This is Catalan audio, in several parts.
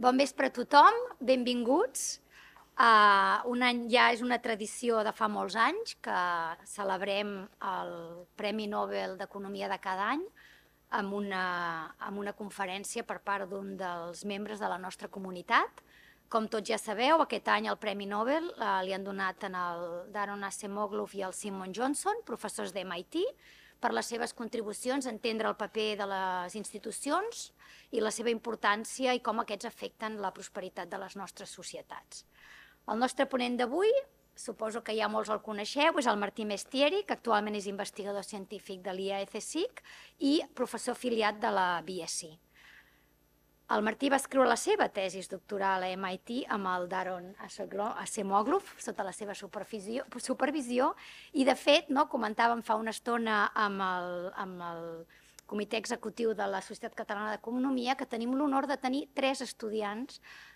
Bon vespre a tothom, benvinguts. Un any ja és una tradició de fa molts anys que celebrem el Premi Nobel d'Economia de cada any amb una conferència per part d'un dels membres de la nostra comunitat. Com tots ja sabeu, aquest any el Premi Nobel li han donat al Daron Acemoglu i al Simon Johnson, professors d'MIT, per les seves contribucions a entendre el paper de les institucions i la seva importància i com aquests afecten la prosperitat de les nostres societats. El nostre ponent d'avui, suposo que ja molts el coneixeu, és el Martí Mestieri, que actualment és investigador científic de l'IAECSIC i professor afiliat de la BSc. El Martí va escriure la seva tesi doctoral a MIT amb el Daron Acemoglu sota la seva supervisió i, de fet, comentàvem fa una estona amb el Comitè Executiu de la Societat Catalana d'Economia que tenim l'honor de tenir 3 estudiants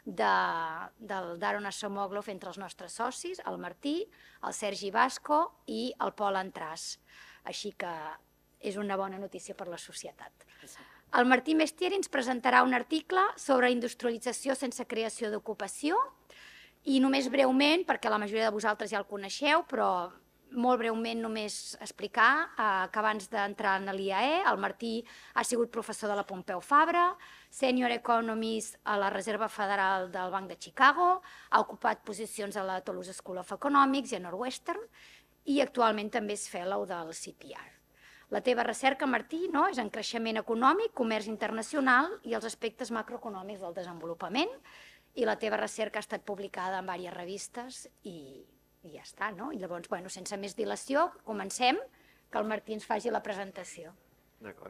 del Daron Acemoglu entre els nostres socis, el Martí, el Sergi Basco i el Pol Entràs. Així que és una bona notícia per la societat. El Martí Mestieri ens presentarà un article sobre industrialització sense creació d'ocupació i només breument, perquè la majoria de vosaltres ja el coneixeu, però molt breument només explicar que abans d'entrar en l'IAE el Martí ha sigut professor de la Pompeu Fabra, senior economist a la Reserva Federal del Banc de Chicago, ha ocupat posicions a la Toulouse School of Economics i a Northwestern i actualment també és fellow del CPR. La teva recerca, Martí, és en creixement econòmic, comerç internacional i els aspectes macroeconòmics del desenvolupament, i la teva recerca ha estat publicada en diverses revistes i ja està, no? I llavors, sense més dilació, comencem, que el Martí ens faci la presentació. D'acord.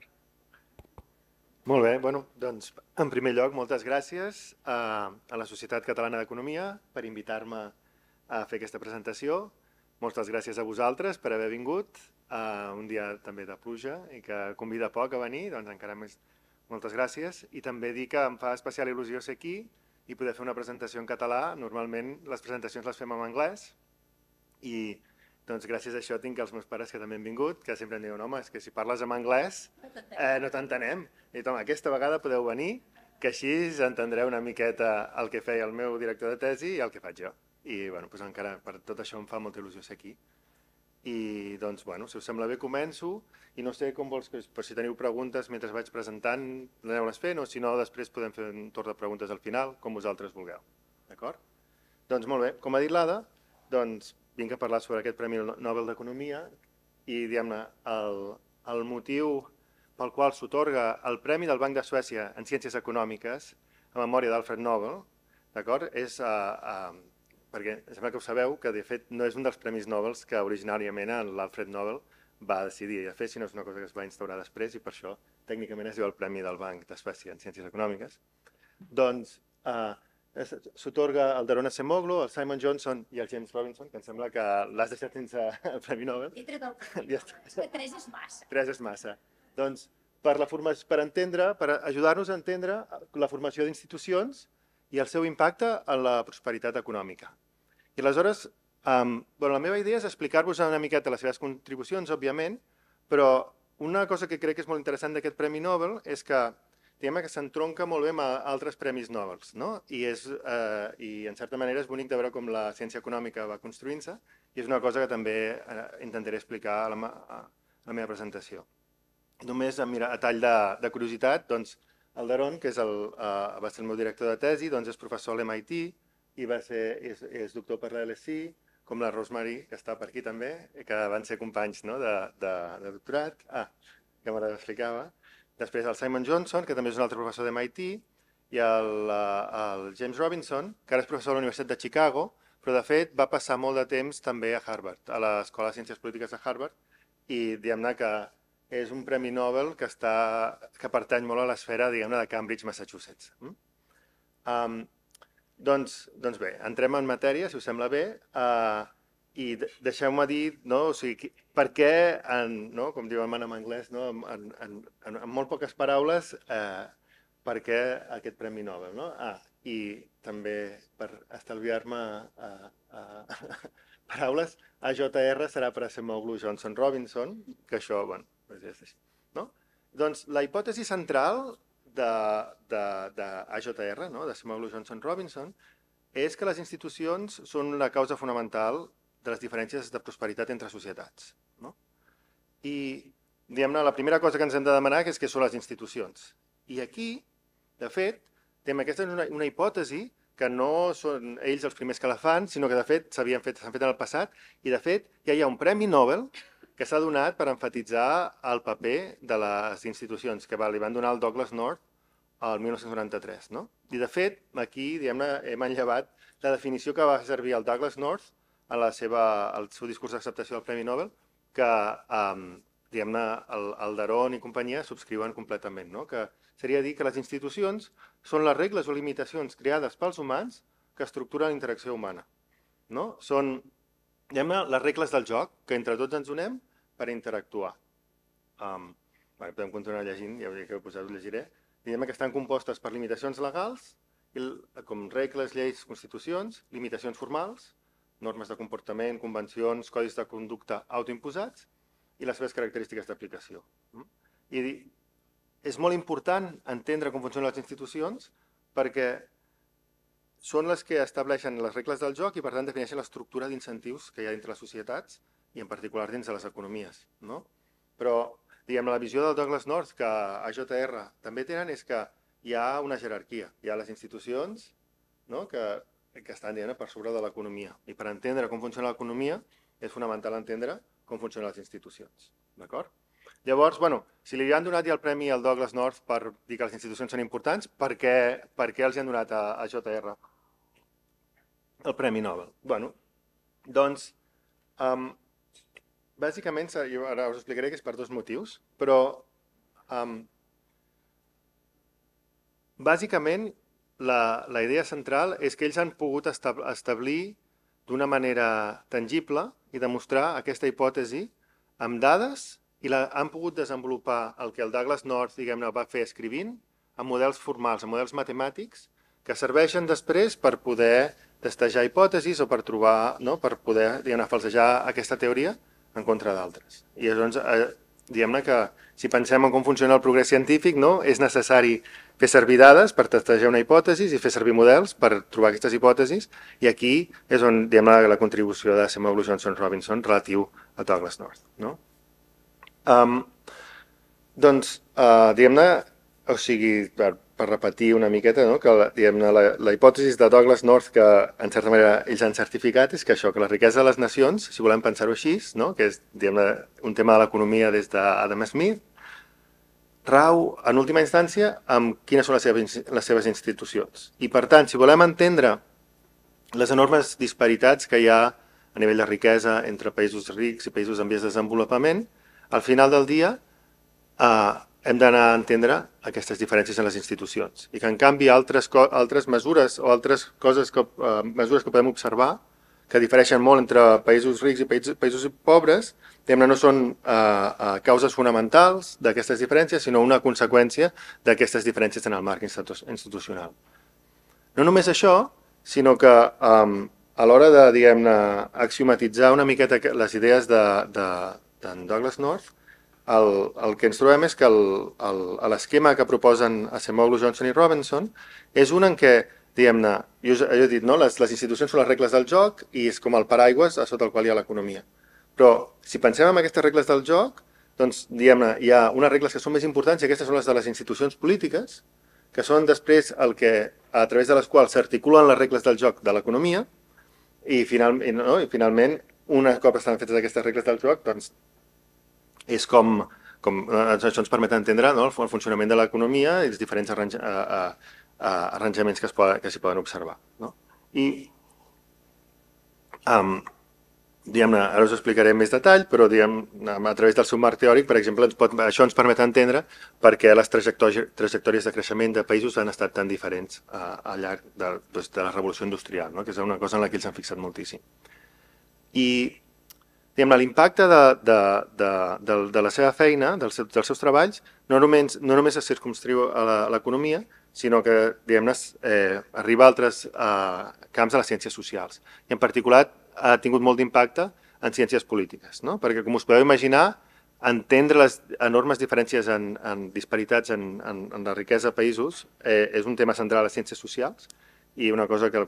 Molt bé, doncs, en primer lloc, moltes gràcies a la Societat Catalana d'Economia per invitar-me a fer aquesta presentació. Moltes gràcies a vosaltres per haver vingut. Un dia també de pluja i que convida poc a venir, doncs encara més moltes gràcies. I també dir que em fa especial il·lusió ser aquí i poder fer una presentació en català. Normalment les presentacions les fem en anglès i doncs gràcies a això tinc els meus pares que també han vingut, que sempre em diuen, home, és que si parles en anglès no t'entenem. I home, aquesta vegada podeu venir, que així entendreu una miqueta el que feia el meu director de tesi i el que faig jo. I doncs encara per tot això em fa molta il·lusió ser aquí. I doncs, si us sembla bé, començo. I no sé com vols, però si teniu preguntes mentre vaig presentant, aneu-les fent, o si no, després podem fer un torn de preguntes al final, com vosaltres vulgueu. D'acord? Doncs molt bé, com ha dit l'Ada, doncs vinc a parlar sobre aquest Premi Nobel d'Economia i, diguem-ne, el motiu pel qual s'atorga el Premi del Banc de Suècia en Ciències Econòmiques a memòria d'Alfred Nobel, d'acord, és perquè sembla que ho sabeu, que de fet no és un dels Premis Nobel que originàriament l'Alfred Nobel va decidir de fer, sinó és una cosa que es va instaurar després i per això tècnicament es diu el Premi del Banc de Suècia en Ciències Econòmiques. Doncs s'atorga el Daron Acemoglu, el Simon Johnson i el James Robinson, que em sembla que l'has deixat sense el Premi Nobel. He tret el Premi Nobel, és que 3 és massa. 3 és massa. Doncs per ajudar-nos a entendre la formació d'institucions i el seu impacte en la prosperitat econòmica. I aleshores, la meva idea és explicar-vos una miqueta les seves contribucions, òbviament, però una cosa que crec que és molt interessant d'aquest Premi Nobel és que s'entronca molt bé amb altres Premis Nobel, i en certa manera és bonic de veure com la ciència econòmica va construint-se i és una cosa que també intentaré explicar a la meva presentació. Només a tall de curiositat, doncs, el Daron, que va ser el meu director de tesi, és professor a l'MIT i és doctor per l'LSI, com la Rosemary, que està per aquí també, que van ser companys de doctorat, que me l'explicava. Després el Simon Johnson, que també és un altre professor d'MIT, i el James Robinson, que ara és professor a la Universitat de Chicago, però de fet va passar molt de temps també a Harvard, a l'Escola de Ciències Polítiques de Harvard, i diguem-ne que és un Premi Nobel que pertany molt a l'esfera, diguem-ne, de Cambridge, Massachusetts. Doncs bé, entrem en matèria, si us sembla bé, i deixeu-me dir per què, com diuen en anglès, en molt poques paraules, per què aquest Premi Nobel. I també, per estalviar-me paraules, AJR serà per Acemoglu Johnson Robinson, que això, és així. Doncs la hipòtesi central d'AJR, no? De Acemoglu Johnson Robinson, és que les institucions són la causa fonamental de les diferències de prosperitat entre societats. No? I, diguem-ne, la primera cosa que ens hem de demanar és què són les institucions. I aquí, de fet, aquesta és una hipòtesi que no són ells els primers que la fan, sinó que de fet s'han fet en el passat, i de fet ja hi ha un Premi Nobel que s'ha donat per emfatitzar el paper de les institucions, que li van donar al Douglas North el 1993. No? I de fet, aquí hem manllevat la definició que va servir el Douglas North al seu discurs d'acceptació del Premi Nobel, que el Daron i companyia subscriuen completament, no? Que seria dir que les institucions són les regles o limitacions creades pels humans que estructuren la interacció humana. No? Són les regles del joc que entre tots ens donem per interactuar. Podem continuar llegint, ja que ho llegiré. Diguem que estan compostes per limitacions legals, com regles, lleis, constitucions, limitacions formals, normes de comportament, convencions, codis de conducta autoimposats i les seves característiques d'aplicació. I és molt important entendre com funcionen les institucions perquè són les que estableixen les regles del joc i per tant defineixen l'estructura d'incentius que hi ha entre les societats i en particular dins de les economies. Però la visió del Douglas North que AJR també tenen és que hi ha una jerarquia, hi ha les institucions que estan per sobre de l'economia i per entendre com funciona l'economia és fonamental entendre com funcionen les institucions. D'acord? Llavors, si li han donat ja el premi al Douglas North per dir que les institucions són importants, per què els han donat a JR el Premi Nobel? Doncs, bàsicament, ara us explicaré que és per dos motius, però bàsicament la idea central és que ells han pogut establir d'una manera tangible i demostrar aquesta hipòtesi amb dades i han pogut desenvolupar el que el Douglas North va fer escrivint amb models formals, amb models matemàtics que serveixen després per poder testejar hipòtesis o per trobar, per poder falsejar aquesta teoria en contra d'altres. I llavors, diguem-ne que si pensem en com funciona el progrés científic, és necessari fer servir dades per testejar una hipòtesi i fer servir models per trobar aquestes hipòtesis, i aquí és on la contribució de Acemoglu Johnson Robinson relatiu a Douglas North. Doncs, diguem-ne, o sigui, per repetir una miqueta, que la hipòtesi de Douglas North que en certa manera ells han certificat és que això, que la riquesa de les nacions, si volem pensar-ho així, que és un tema de l'economia des d'Adam Smith, rau, en última instància, amb quines són les seves institucions. I, per tant, si volem entendre les enormes disparitats que hi ha a nivell de riquesa entre països rics i països en vies de desenvolupament, al final del dia hem d'anar a entendre aquestes diferències en les institucions. I que, en canvi, altres mesures o altres mesures que podem observar que difereixen molt entre països rics i països pobres, no són causes fonamentals d'aquestes diferències, sinó una conseqüència d'aquestes diferències en el marc institucional. No només això, sinó que a l'hora de axiomatitzar una miqueta les idees d'en Douglas North, el que ens trobem és que l'esquema que proposen Acemoglu, Johnson i Robinson és un en què, diguem-ne, jo he dit, les institucions són les regles del joc i és com el paraigües sota el qual hi ha l'economia. Però si pensem en aquestes regles del joc, doncs, diguem-ne, hi ha unes regles que són més importants i aquestes són les de les institucions polítiques, que són després a través de les quals s'articulen les regles del joc de l'economia i finalment, un cop estan fetes aquestes regles del joc, doncs, és com això ens permet entendre el funcionament de l'economia i els diferents arranjaments que s'hi poden observar. I, diguem-ne, ara us explicaré en més detall, però a través del seu marc teòric, per exemple, això ens permet entendre per què les trajectòries de creixement de països han estat tan diferents al llarg de la revolució industrial, que és una cosa en la que ells han fixat moltíssim. I l'impacte de la seva feina, dels seus treballs, no només es circumscriu a l'economia, sinó que arriba a altres camps de les ciències socials. I en particular ha tingut molt d'impacte en ciències polítiques, perquè com us podeu imaginar, entendre les enormes diferències en disparitats en la riquesa de països és un tema central a les ciències socials i una cosa que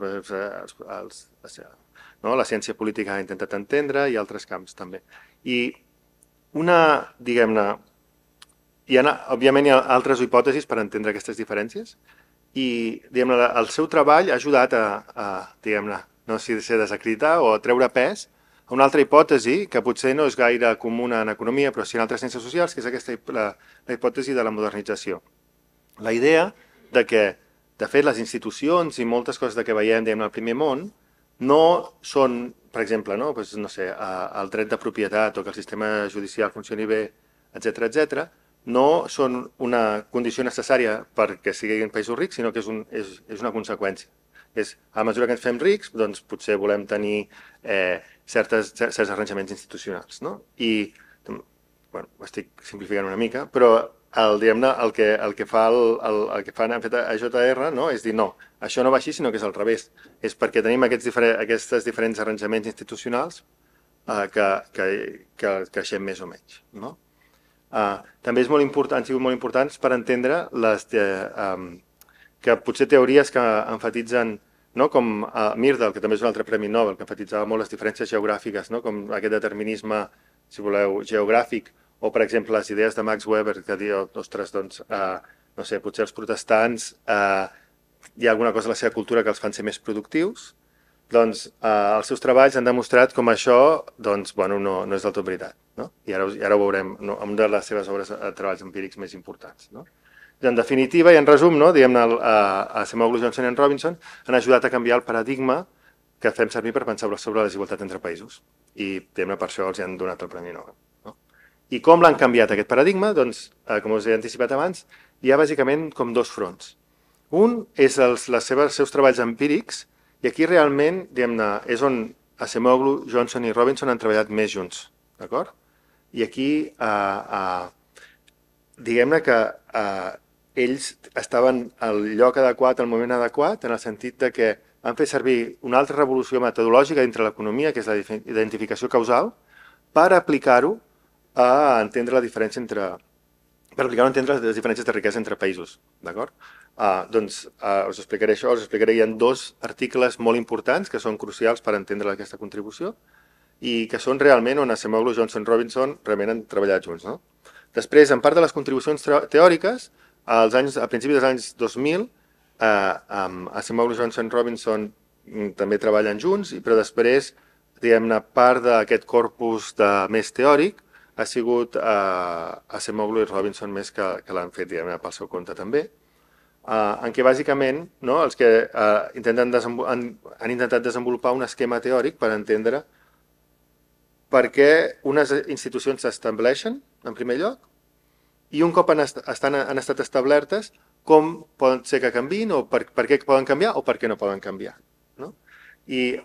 la ciència política ha intentat entendre i altres camps també. I diguem-ne, òbviament hi ha altres hipòtesis per entendre aquestes diferències i el seu treball ha ajudat a diguem-ne, no sé si desacreditar o a treure pes a una altra hipòtesi que potser no és gaire comuna en economia, però sí en altres ciències socials, que és la hipòtesi de la modernització. La idea de que, de fet, les institucions i moltes coses que veiem al primer món no són, per exemple, el dret de propietat o que el sistema judicial funcioni bé, etc., no són una condició necessària perquè siguin països rics, sinó que és una conseqüència. A mesura que ens fem rics, doncs potser volem tenir certs arranjaments institucionals. I, bueno, ho estic simplificant una mica, però el que han fet a JR és dir no, això no va així, sinó que és al revés. És perquè tenim aquests diferents arranjaments institucionals que creixem més o menys. També han sigut molt importants per entendre que potser teories que enfatitzen, com Myrdal, que també és un altre premi Nobel, que enfatitzava molt les diferències geogràfiques, com aquest determinisme, si voleu, geogràfic, o per exemple les idees de Max Weber, que diu, ostres, doncs, no sé, potser els protestants hi ha alguna cosa a la seva cultura que els fan ser més productius, doncs els seus treballs han demostrat com això no és del tot veritat. I ara ho veurem en una de les seves obres de treballs empírics més importants. En definitiva, i en resum, a Acemoglu, Johnson i Robinson han ajudat a canviar el paradigma que fem servir per pensar sobre la desigualtat entre països. I per això els han donat el Premi Nobel. I com l'han canviat aquest paradigma? Doncs, com us he anticipat abans, hi ha bàsicament com dos fronts. Un és els seus treballs empírics, i aquí realment és on Acemoglu, Johnson i Robinson han treballat més junts. I aquí, diguem-ne que ells estaven al lloc adequat, al moment adequat, en el sentit que han fet servir una altra revolució metodològica dintre l'economia, que és la identificació causal, per aplicar-ho a entendre la diferència per aplicar-ho a entendre les diferències de riquesa entre països. Doncs us explicaré això, us explicaré hi ha dos articles molt importants que són crucials per entendre aquesta contribució i que són realment on Acemoglu, Johnson i Robinson realment han treballat junts. Després, en part de les contribucions teòriques, a principis dels anys 2000, Acemoglu, Johnson i Robinson també treballen junts, però després, part d'aquest corpus més teòric ha sigut Acemoglu i Robinson més que l'han fet pel seu compte també, en què bàsicament els que han intentat desenvolupar un esquema teòric per entendre per què unes institucions s'estableixen, en primer lloc, i un cop han estat establertes, com poden ser que canviïn, o per què poden canviar, o per què no poden canviar. I,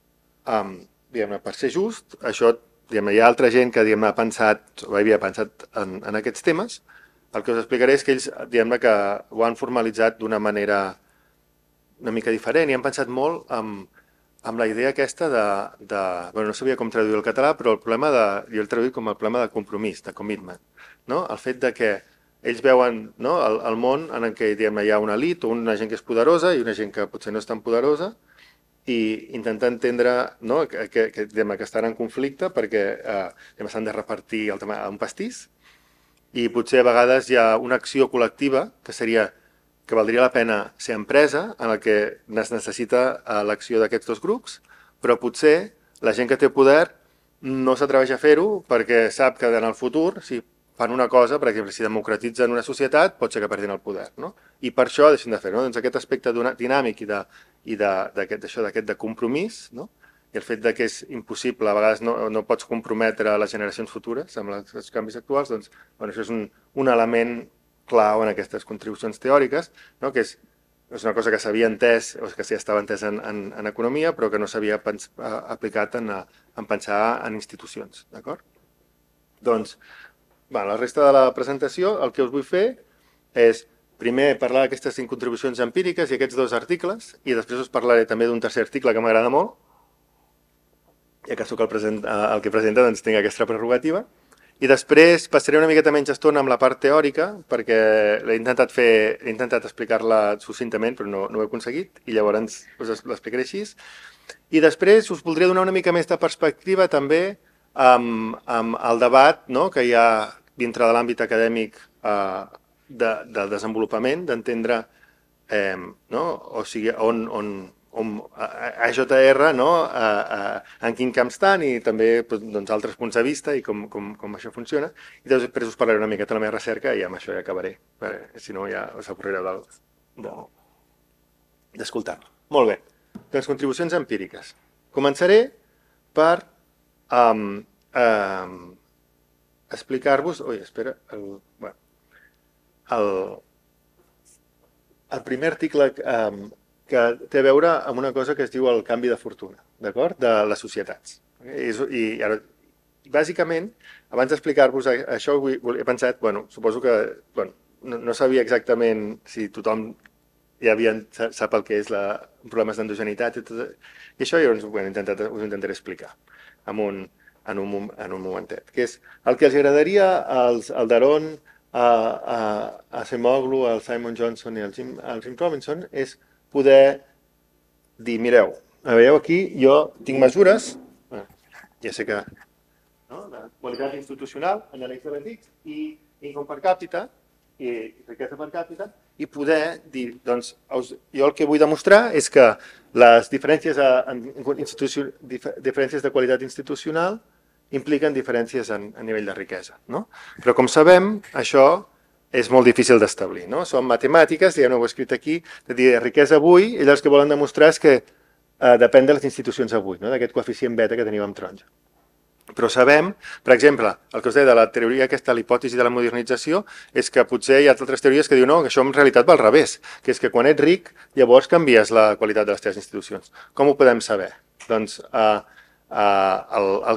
per ser just, això, hi ha altra gent que ha pensat, o havia pensat en aquests temes. El que us explicaré és que ells, que ho han formalitzat d'una manera una mica diferent i han pensat molt amb la idea aquesta no sabia com traduir el català, però el problema jo el traduït com el problema de compromís, de commitment. El fet que ells veuen el món en què hi ha una elit o una gent que és poderosa i una gent que potser no és tan poderosa i intentar entendre que estan en conflicte perquè s'han de repartir un pastís i potser a vegades hi ha una acció col·lectiva que valdria la pena ser empresa en la que es necessita l'acció d'aquests dos grups, però potser la gent que té poder no s'atreveix a fer-ho perquè sap que en el futur, si fan una cosa, per exemple, si democratitzen una societat, pot ser que perdin el poder. I per això deixen de fer-ho. Doncs aquest aspecte dinàmic i d'aquest de compromís, i el fet que és impossible, a vegades no pots comprometre les generacions futures amb els canvis actuals, doncs això és un element clau en aquestes contribucions teòriques, que és una cosa que s'havia entès, o que sí estava entès en economia, però que no s'havia aplicat en pensar en institucions. Doncs, la resta de la presentació, el que us vull fer és primer parlar d'aquestes 5 contribucions empíriques i aquests 2 articles, i després us parlaré també d'un tercer article que m'agrada molt, ja que sóc el que presenta, doncs tinc aquesta prerrogativa, I després passaré una miqueta menys estona amb la part teòrica, perquè he intentat explicar-la succintament, però no ho he aconseguit, i llavors us l'explicaré així. I després us voldria donar una mica més de perspectiva també amb el debat que hi ha dintre de l'àmbit acadèmic del desenvolupament, d'entendre o sigui, on AJR en quin camp estan i també altres punts de vista i com això funciona. I després us parlaré una miqueta de la meva recerca i amb això ja acabaré, si no ja us avorrireu d'escoltar-la. Molt bé, doncs contribucions empíriques. Començaré per explicar-vos... Ui, espera... El primer article que té a veure amb una cosa que es diu el canvi de fortuna, d'acord? De les societats. I ara, bàsicament, abans d'explicar-vos això, he pensat, suposo que no sabia exactament si tothom ja sap el que és problemes d'endogenitat i això, llavors us intentaré explicar en un momentet, que és el que els agradaria al Daron, a Acemoglu, al Simon Johnson i al Jim Robinson és poder dir, mireu, veieu aquí, jo tinc mesures, ja sé que, de qualitat institucional, anàlegs de l'antic, i income per càpita, i riquesa per càpita, i poder dir, doncs, jo el que vull demostrar és que les diferències de qualitat institucional impliquen diferències a nivell de riquesa. Però, com sabem, això és molt difícil d'establir. Són matemàtiques, ja no ho he escrit aquí, de dir riquesa avui, i el que volen demostrar és que depèn de les institucions avui, d'aquest coeficient beta que tenim amb taronja. Però sabem, per exemple, el que us deia de la teoria aquesta, la hipòtesi de la modernització, és que potser hi ha altres teories que diuen que això en realitat va al revés, que és que quan ets ric, llavors canvies la qualitat de les teves institucions. Com ho podem saber? Doncs el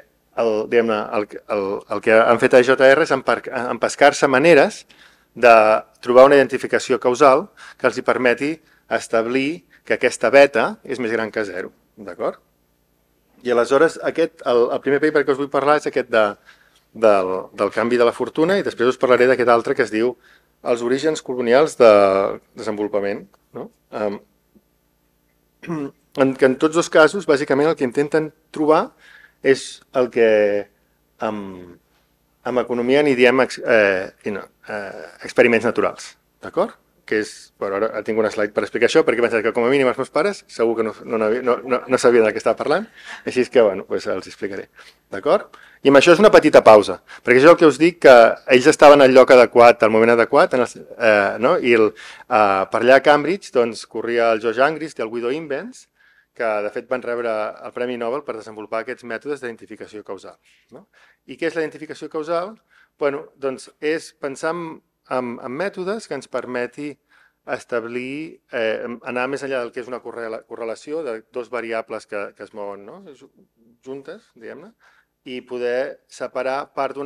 que han fet a JR és empescar-se maneres de trobar una identificació causal que els permeti establir que aquesta beta és més gran que 0. D'acord? I aleshores, el primer paper que us vull parlar és aquest del canvi de la fortuna i després us parlaré d'aquest altre que es diu els orígens colonials del desenvolupament. En tots dos casos, bàsicament, el que intenten trobar és el que en economia n'hi diem experiments naturals, d'acord? Que és, ara tinc un slide per explicar això, perquè he pensat que com a mínim els meus pares segur que no sabien del que estava parlant, així que els explicaré, d'acord? I amb això és una petita pausa, perquè això és el que us dic, que ells estaven al lloc adequat, al moment adequat, i per allà a Cambridge corria el George Angrist i el Guido Imbens, que de fet van rebre el Premi Nobel per desenvolupar aquests mètodes d'identificació causal. I què és la identificació causal? Doncs és pensar en mètodes que ens permeti establir, anar més enllà del que és una correlació de dos variables que es mouen juntes, diguem-ne, i poder separar part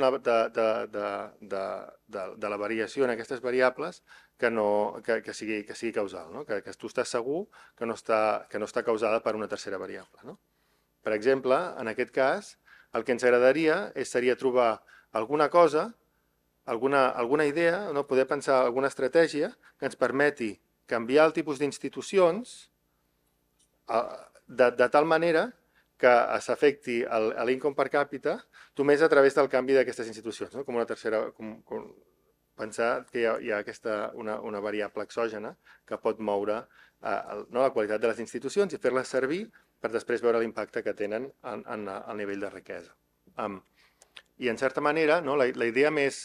de la variació en aquestes variables que sigui causal, que tu estàs segur que no està causada per una tercera variable. Per exemple, en aquest cas, el que ens agradaria seria trobar alguna cosa, alguna idea, poder pensar alguna estratègia que ens permeti canviar el tipus d'institucions de tal manera que s'afecti l'income per càpita només a través del canvi d'aquestes institucions, com una tercera... Pensar que hi ha una variable exògena que pot moure la qualitat de les institucions i fer-les servir per després veure l'impacte que tenen al nivell de riquesa. I, en certa manera, la idea més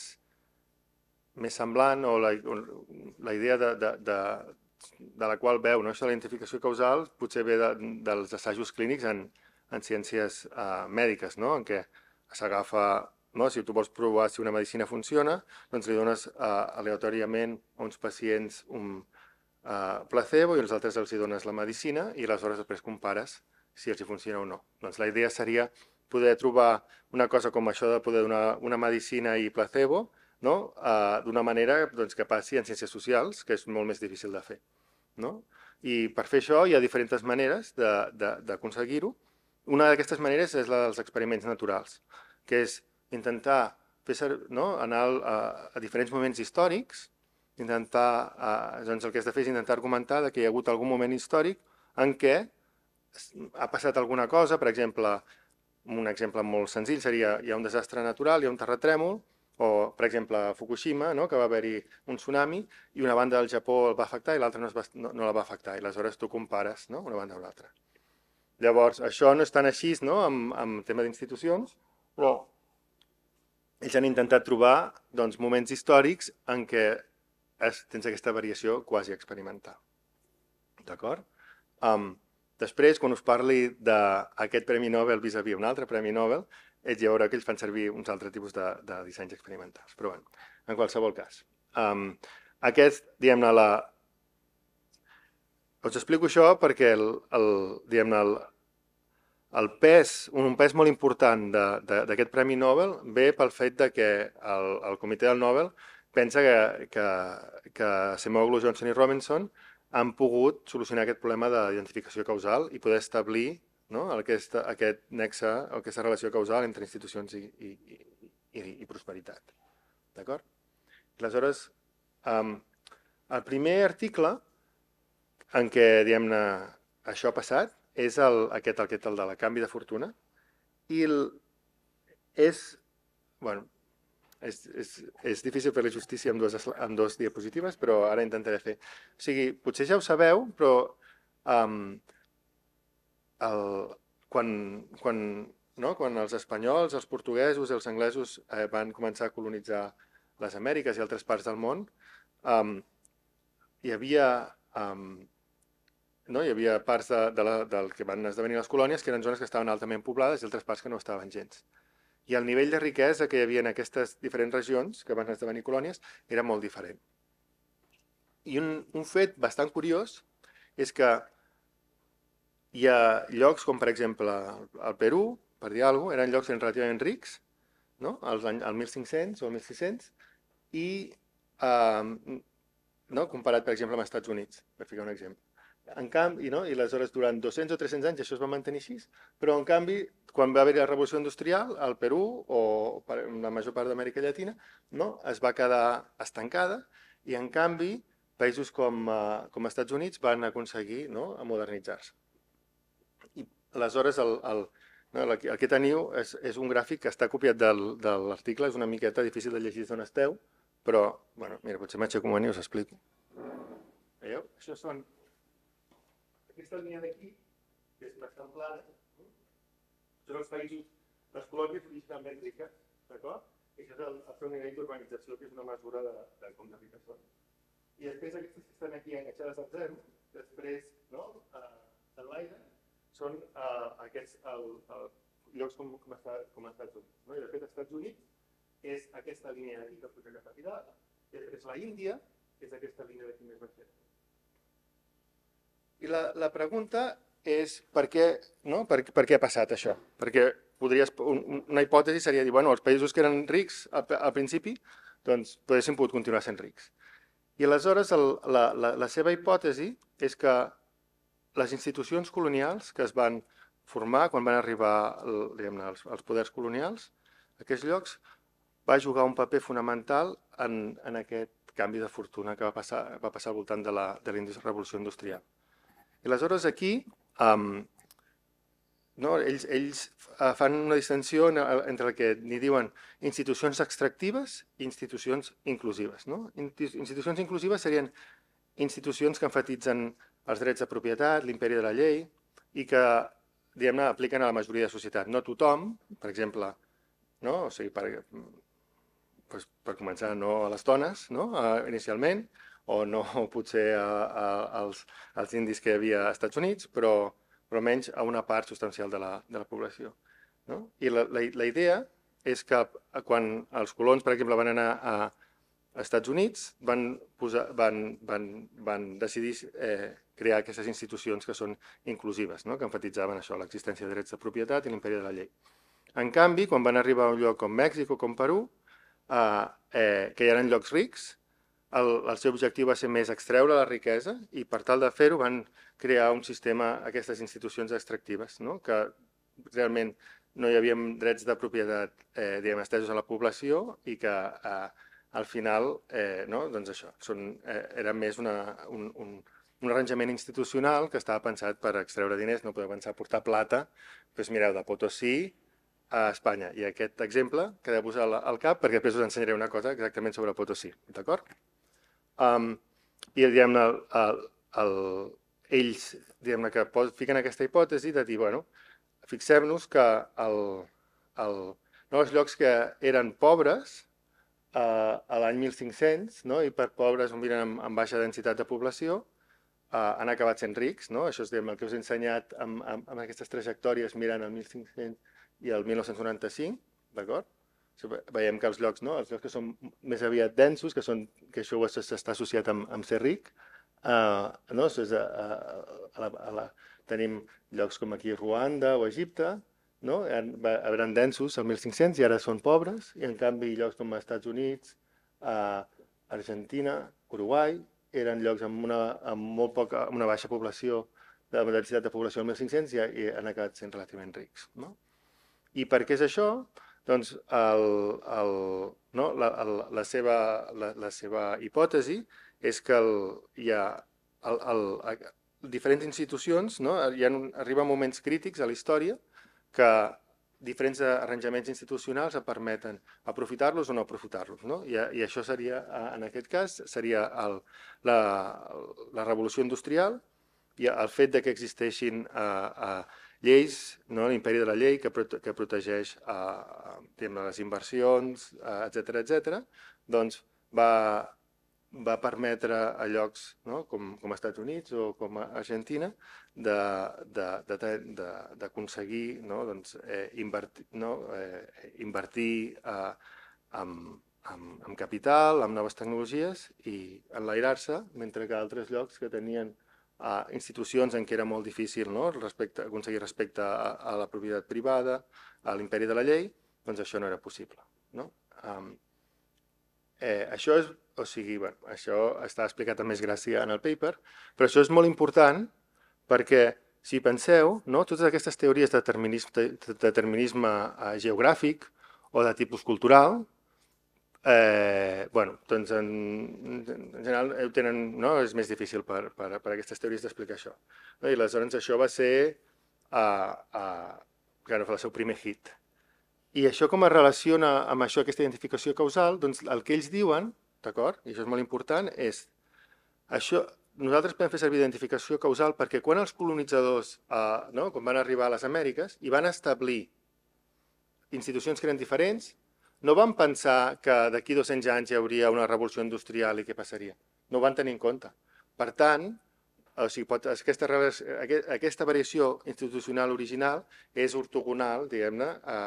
semblant o la idea de la qual veu això de la identificació causal potser ve dels assajos clínics en ciències mèdiques, en què s'agafa... Si tu vols provar si una medicina funciona, doncs li dones aleatòriament a uns pacients un placebo i als altres els dones la medicina i aleshores després compares si els funciona o no. Doncs la idea seria poder trobar una cosa com això de poder donar una medicina i placebo d'una manera que passi en ciències socials, que és molt més difícil de fer. I per fer això hi ha diferents maneres d'aconseguir-ho. Una d'aquestes maneres és la dels experiments naturals, que és intentar anar a diferents moments històrics, intentar, doncs el que has de fer és intentar argumentar que hi ha hagut algun moment històric en què ha passat alguna cosa, per exemple, un exemple molt senzill seria hi ha un desastre natural, hi ha un terratrèmol, o, per exemple, a Fukushima, que va haver-hi un tsunami i una banda del Japó el va afectar i l'altra no la va afectar, i aleshores tu compares una banda amb l'altra. Llavors, això no és tan així amb tema d'institucions, però ells han intentat trobar moments històrics en què tens aquesta variació quasi experimental. D'acord? Després, quan us parli d'aquest Premi Nobel vis-a-vis un altre Premi Nobel, ja veureu que ells fan servir uns altres tipus de dissenys experimentals. Però bé, en qualsevol cas. Aquest, diguem-ne, us explico això perquè el pes, un pes molt important d'aquest Premi Nobel ve pel fet que el comitè del Nobel pensa que Acemoglu, Johnson i Robinson han pogut solucionar aquest problema d'identificació causal i poder establir aquest nexe, aquesta relació causal entre institucions i prosperitat. D'acord? Aleshores, el primer article en què, diguem-ne, això ha passat és aquest, el de la canvi de fortuna, i és difícil fer la justícia amb dues diapositives, però ara intentaré fer. O sigui, potser ja ho sabeu, però quan els espanyols, els portuguesos i els anglesos van començar a colonitzar les Amèriques i altres parts del món, hi havia parts del que van esdevenir les colònies que eren zones que estaven altament poblades i altres parts que no estaven gens. I el nivell de riquesa que hi havia en aquestes diferents regions que van esdevenir colònies era molt diferent. I un fet bastant curiós és que hi ha llocs com, per exemple, el Perú, per dir alguna cosa, eren llocs relativament rics, al 1500 o al 1600, i comparat, per exemple, amb els Estats Units, per ficar un exemple. En canvi, i aleshores durant 200 o 300 anys això es va mantenir així, però en canvi, quan va haver-hi la revolució industrial, al Perú o la major part d'Amèrica Llatina, es va quedar estancada i en canvi països com els Estats Units van aconseguir modernitzar-se. I aleshores el que teniu és un gràfic que està copiat de l'article, és una miqueta difícil de llegir d'on esteu, però, mira, potser m'aixeco un moment i us explico. Veieu? Això són... Aquesta línia d'aquí, que és bastant plana, són els països, les colònies originalment riques, d'acord? I això és el seu nivell d'urbanització, que és una mesura de com de riques són. I després aquestes que estan aquí enganxades al zero, després, en l'aire, són aquests llocs com Estats Units. I de fet, Estats Units és aquesta línia d'aquí, que puja cap a Pirata, i després la Índia és aquesta línia d'aquí més baixeta. I la pregunta és per què ha passat això? Perquè una hipòtesi seria dir, els països que eren rics al principi, doncs podessin pogut continuar sent rics. I aleshores la seva hipòtesi és que les institucions colonials que es van formar quan van arribar els poders colonials, aquests llocs, va jugar un paper fonamental en aquest canvi de fortuna que va passar al voltant de la revolució industrial. I aleshores aquí ells fan una distinció entre el que n'hi diuen institucions extractives i institucions inclusives. Institucions inclusives serien institucions que enfatitzen els drets de propietat, l'imperi de la llei, i que, diguem-ne, apliquen a la majoria de la societat. No tothom, per exemple, o sigui, per començar, no a les dones, inicialment, o no potser als indis que hi havia als Estats Units, però almenys a una part substancial de la població. I la idea és que quan els colons, per exemple, van anar a Estats Units, van decidir crear aquestes institucions que són inclusives, que enfatitzaven això, l'existència de drets de propietat i l'imperi de la llei. En canvi, quan van arribar a un lloc com Mèxic o com Perú, que hi eren llocs rics, el seu objectiu va ser més extreure la riquesa i per tal de fer-ho van crear un sistema, aquestes institucions extractives, que realment no hi havia drets de propietat estesos a la població i que al final, doncs això, era més un arranjament institucional que estava pensat per extreure diners, no podeu pensar portar plata, doncs mireu, de Potosí a Espanya. I aquest exemple que he de posar al cap perquè després us ensenyaré una cosa exactament sobre Potosí, d'acord? I diguem-ne, ells que fiquen aquesta hipòtesi de dir, bueno, fixem-nos que els llocs que eren pobres a l'any 1500, i per pobres ho miren amb baixa densitat de població, han acabat sent rics, això és el que us he ensenyat amb aquestes trajectòries mirant el 1500 i el 1995, d'acord? Veiem que els llocs que són més aviat densos, que això està associat amb ser ric, tenim llocs com aquí Ruanda o Egipte, eren densos el 1500 i ara són pobres, i en canvi llocs com els Estats Units, Argentina, Uruguai, eren llocs amb una baixa població, de densitat de població el 1500 i han acabat sent relativament rics. I per què és això? Doncs la seva hipòtesi és que hi ha diferents institucions, arriben moments crítics a la història que diferents arranjaments institucionals permeten aprofitar-los o no aprofitar-los. I això seria, en aquest cas, seria la revolució industrial i el fet que existeixin lleis, l'imperi de la llei que protegeix les inversions, etc., doncs va permetre a llocs com els Estats Units o com a Argentina d'aconseguir invertir en capital, en noves tecnologies i enlairar-se, mentre que altres llocs que tenien institucions en què era molt difícil aconseguir respecte a la propietat privada, a l'imperi de la llei, doncs això no era possible. Això està explicat amb més gràcia en el paper, però això és molt important perquè, si penseu, totes aquestes teories de determinisme geogràfic o de tipus cultural, doncs en general és més difícil per aquestes teories d'explicar això. I aleshores això va ser el seu primer hit. I això com es relaciona amb això, aquesta identificació causal, doncs el que ells diuen, d'acord, i això és molt important, és això, nosaltres podem fer servir identificació causal perquè quan els colonitzadors, quan van arribar a les Amèriques i van establir institucions que eren diferents, no van pensar que d'aquí 200 anys hi hauria una revolució industrial i què passaria. No ho van tenir en compte. Per tant, aquesta variació institucional original és ortogonal, diguem-ne,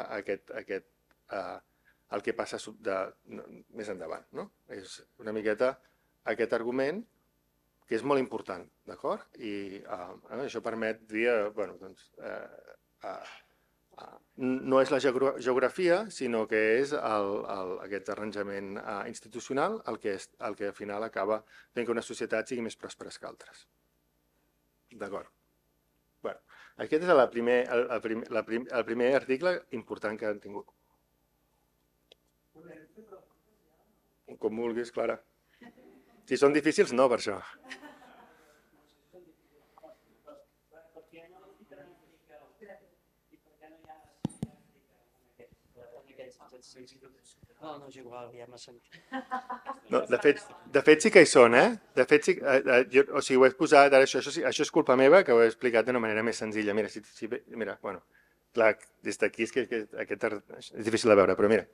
al que passa més endavant. És una miqueta aquest argument que és molt important, d'acord? I això permet dir, no és la geografia, sinó que és aquest arranjament institucional el que al final acaba fent que una societat sigui més pròspera que altres. D'acord. Aquest és el primer article important que han tingut. Com vulguis, Clara. Si són difícils, no, per això. No, és igual, ja m'ha sentit. De fet sí que hi són, De fet, ho he posat, això és culpa meva, que ho he explicat d'una manera més senzilla. Mira, clar, des d'aquí és que és difícil de veure, però mira.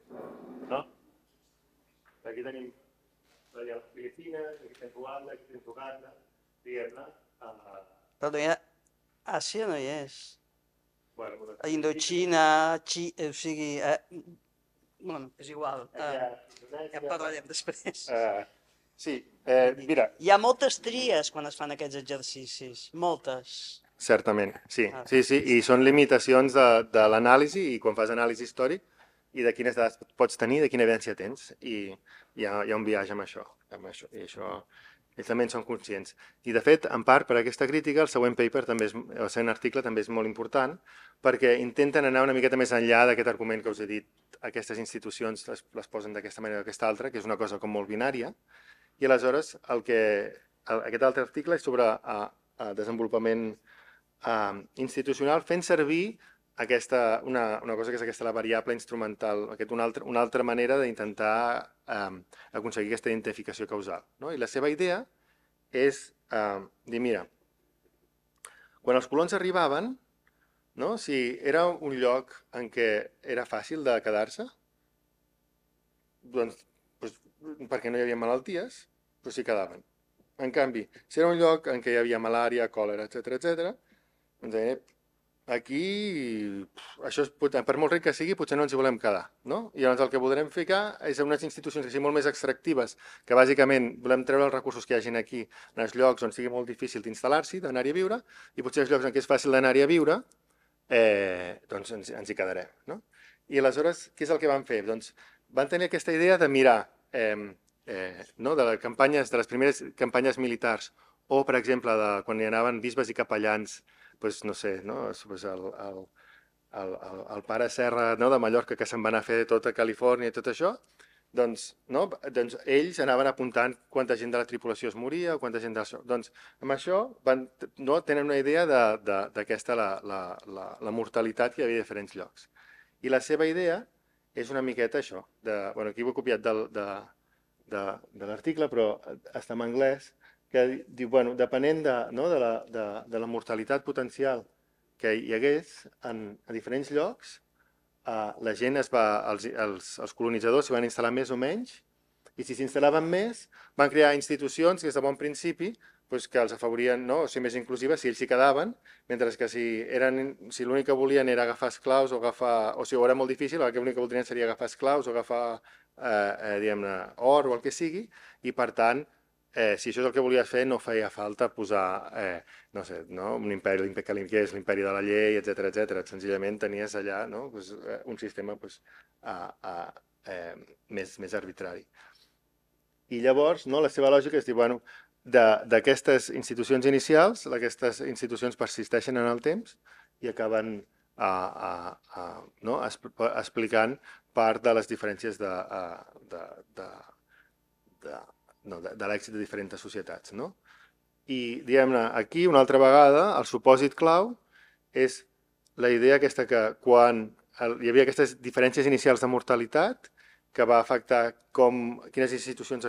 Aquí tenim les Filipines, aquí tenim Ruanda, aquí tenim Uganda, diguem-ne. Però Àsia no hi és. Indoxina, o sigui... Bueno, és igual, ja parlarem després. Sí, mira... Hi ha moltes tries quan es fan aquests exercicis, moltes. Certament, sí, i són limitacions de l'anàlisi i quan fas anàlisi històric i de quines dades pots tenir, de quina evidència tens, i hi ha un viatge amb això. I això Ells també en són conscients. I, de fet, en part, per aquesta crítica, el següent paper, el següent article, també és molt important, perquè intenten anar una miqueta més enllà d'aquest argument que us he dit, aquestes institucions les posen d'aquesta manera o d'aquesta altra, que és una cosa com molt binària, i aleshores aquest altre article és sobre desenvolupament institucional, fent servir una cosa que és aquesta la variable instrumental, una altra manera d'intentar aconseguir aquesta identificació causal. I la seva idea és dir, mira, quan els colons arribaven, si era un lloc en què era fàcil de quedar-se, doncs perquè no hi havia malalties, però s'hi quedaven. En canvi, si era un lloc en què hi havia malària, còlera, etc., doncs aquí, això per molt ric que sigui, potser no ens hi volem quedar. I llavors el que voldrem ficar és unes institucions així molt més extractives, que bàsicament volem treure els recursos que hi hagin aquí en els llocs on sigui molt difícil d'instal·lar-s'hi, d'anar-hi a viure, i potser els llocs en què és fàcil d'anar-hi a viure, doncs ens hi quedarem. I aleshores, què és el que van fer? Doncs van tenir aquesta idea de mirar de les primeres campanyes militars o, per exemple, quan hi anaven bisbes i capellans, no sé, el pare Serra de Mallorca que se'n va anar a fer tot a Califòrnia i tot això, doncs ells anaven apuntant quanta gent de la tripulació es moria o quanta gent d'això. Doncs amb això tenen una idea d'aquesta, la mortalitat que hi havia a diferents llocs. I la seva idea és una miqueta això. Aquí ho he copiat de l'article, però està en anglès, que diu, depenent de la mortalitat potencial que hi hagués a diferents llocs, la gent els colonitzadors s'hi van instal·lar més o menys, i si s'instal·laven més, van crear institucions que des de bon principi que els afavorien o ser més inclusives si ells s'hi quedaven, mentre que si l'únic que volien era agafar esclaus o si ho era molt difícil, l'únic que voldrien seria agafar esclaus o agafar or o el que sigui, i per tant, si això és el que volies fer, no feia falta posar, no sé, un imperi, que és l'imperi de la llei, etc. Senzillament tenies allà un sistema més arbitrari. I llavors, la seva lògica és dir, d'aquestes institucions inicials, aquestes institucions persisteixen en el temps i acaben explicant part de les diferències de l'èxit de diferents societats. I, diguem-ne, aquí, una altra vegada, el supòsit clau és la idea aquesta que quan hi havia aquestes diferències inicials de mortalitat, que va afectar quines institucions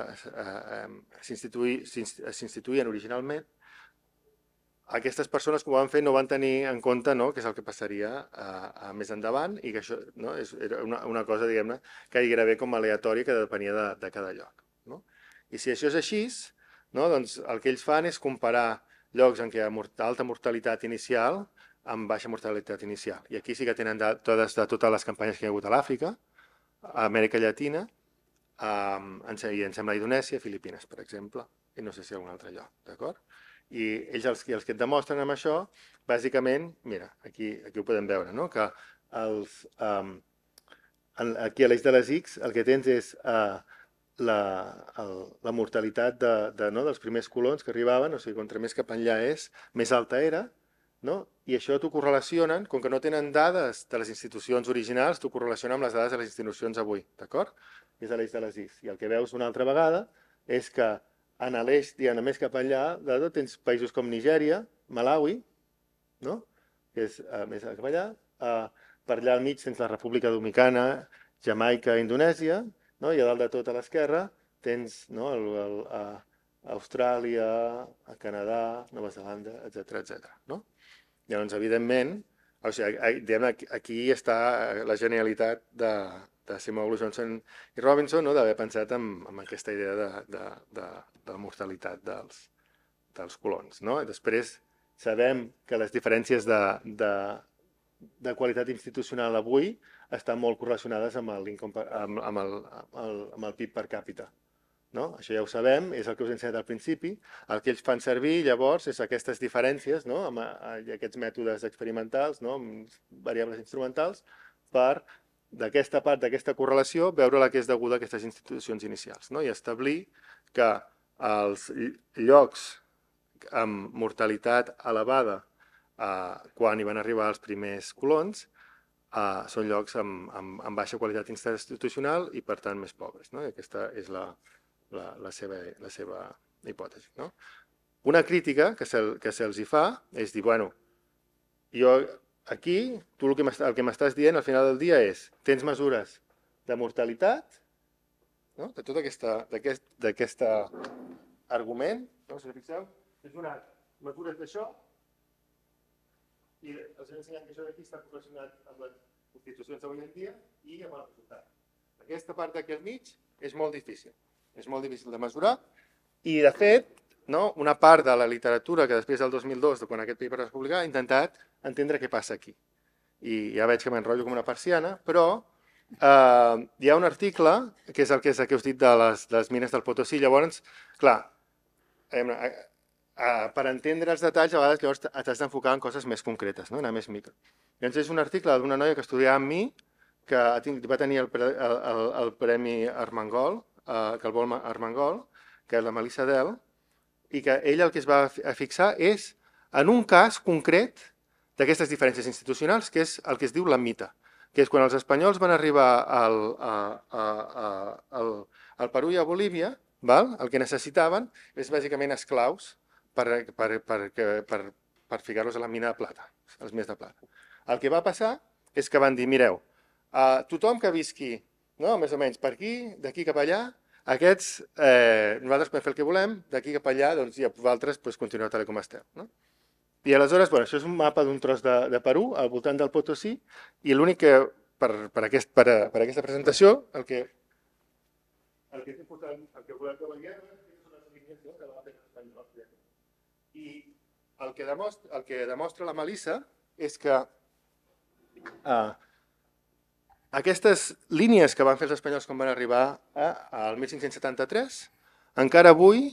s'instituïen originalment, aquestes persones que ho van fer no van tenir en compte què és el que passaria més endavant i que això era una cosa, diguem-ne, que gairebé com aleatòria que depenia de cada lloc. I si això és així, doncs el que ells fan és comparar llocs en què hi ha alta mortalitat inicial amb baixa mortalitat inicial. I aquí sí que tenen dades de totes les campanyes que hi ha hagut a l'Àfrica, a Amèrica Llatina, i em sembla a Indonèsia, Filipines, per exemple, i no sé si a algun altre lloc, d'acord? I ells els que et demostren amb això, bàsicament, mira, aquí ho podem veure, que aquí a l'eix de les X el que tens és la mortalitat dels primers colons que arribaven, o sigui, contra més cap enllà és, més alta era, i això t'ho correlacionen, com que no tenen dades de les institucions originals, t'ho correlacionen amb les dades de les institucions avui, d'acord? És a l'eix de les X. I el que veus una altra vegada és que en l'eix, diguem-ne, més cap enllà, tens països com Nigèria, Malawi, que és més cap allà, per allà al mig tens la República Dominicana, Jamaica, Indonèsia, i a dalt de tot a l'esquerra tens Austràlia, Canadà, Nova Zelanda, etc. Llavors, evidentment, aquí està la genialitat de Simon Johnson i Robinson, d'haver pensat en aquesta idea de la mortalitat dels colons. Després sabem que les diferències de qualitat institucional avui estan molt correlacionades amb el PIB per càpita. Això ja ho sabem, és el que us he ensenyat al principi. El que ells fan servir, llavors, és aquestes diferències, aquests mètodes experimentals, variables instrumentals, per, d'aquesta part, d'aquesta correlació, veure la que és deguda a aquestes institucions inicials i establir que els llocs amb mortalitat elevada quan hi van arribar els primers colons són llocs amb baixa qualitat institucional i, per tant, més pobres. I aquesta és la seva hipòtesi. Una crítica que se'ls hi fa és dir, bueno, jo aquí, tu el que m'estàs dient al final del dia és, tens mesures de mortalitat, de tot aquest argument, si us fixeu, és donat mesures d'això i els he ensenyat que això d'aquí està correlacionat amb les constitucions d'avui en dia i amb el resultat. Aquesta part d'aquí al mig és molt difícil de mesurar i, de fet, una part de la literatura que després del 2002, quan aquest paper es va publicar, ha intentat entendre què passa aquí. I ja veig que m'enrotllo com una persiana, però hi ha un article, que és el que us he dit de les mines del Potosí. Llavors, clar, per entendre els detalls, a vegades llavors t'has d'enfocar en coses més concretes, anar més micro. Llavors és un article d'una noia que estudiava amb mi, que va tenir el Premi Armengol, que el vol Armengol, que és la Melissa Dell, i que ella el que es va fixar és en un cas concret d'aquestes diferències institucionals, que és el que es diu la mita, que és quan els espanyols van arribar al Perú i a Bolívia, el que necessitaven és bàsicament esclaus per ficar-los a la mina de plata, els més de plata. El que va passar és que van dir, mireu, tothom que visqui més o menys per aquí, d'aquí cap allà, aquests, nosaltres podem fer el que volem, d'aquí cap allà, doncs ja vosaltres continueu tal com esteu. I aleshores, això és un mapa d'un tros de Perú, al voltant del Potosí, i l'únic que, per aquesta presentació, el que és important, el que volem que veiem, són les línies que la va fer l'espanyol. I el que demostra la Melissa és que aquestes línies que van fer els espanyols quan van arribar al 1573, encara avui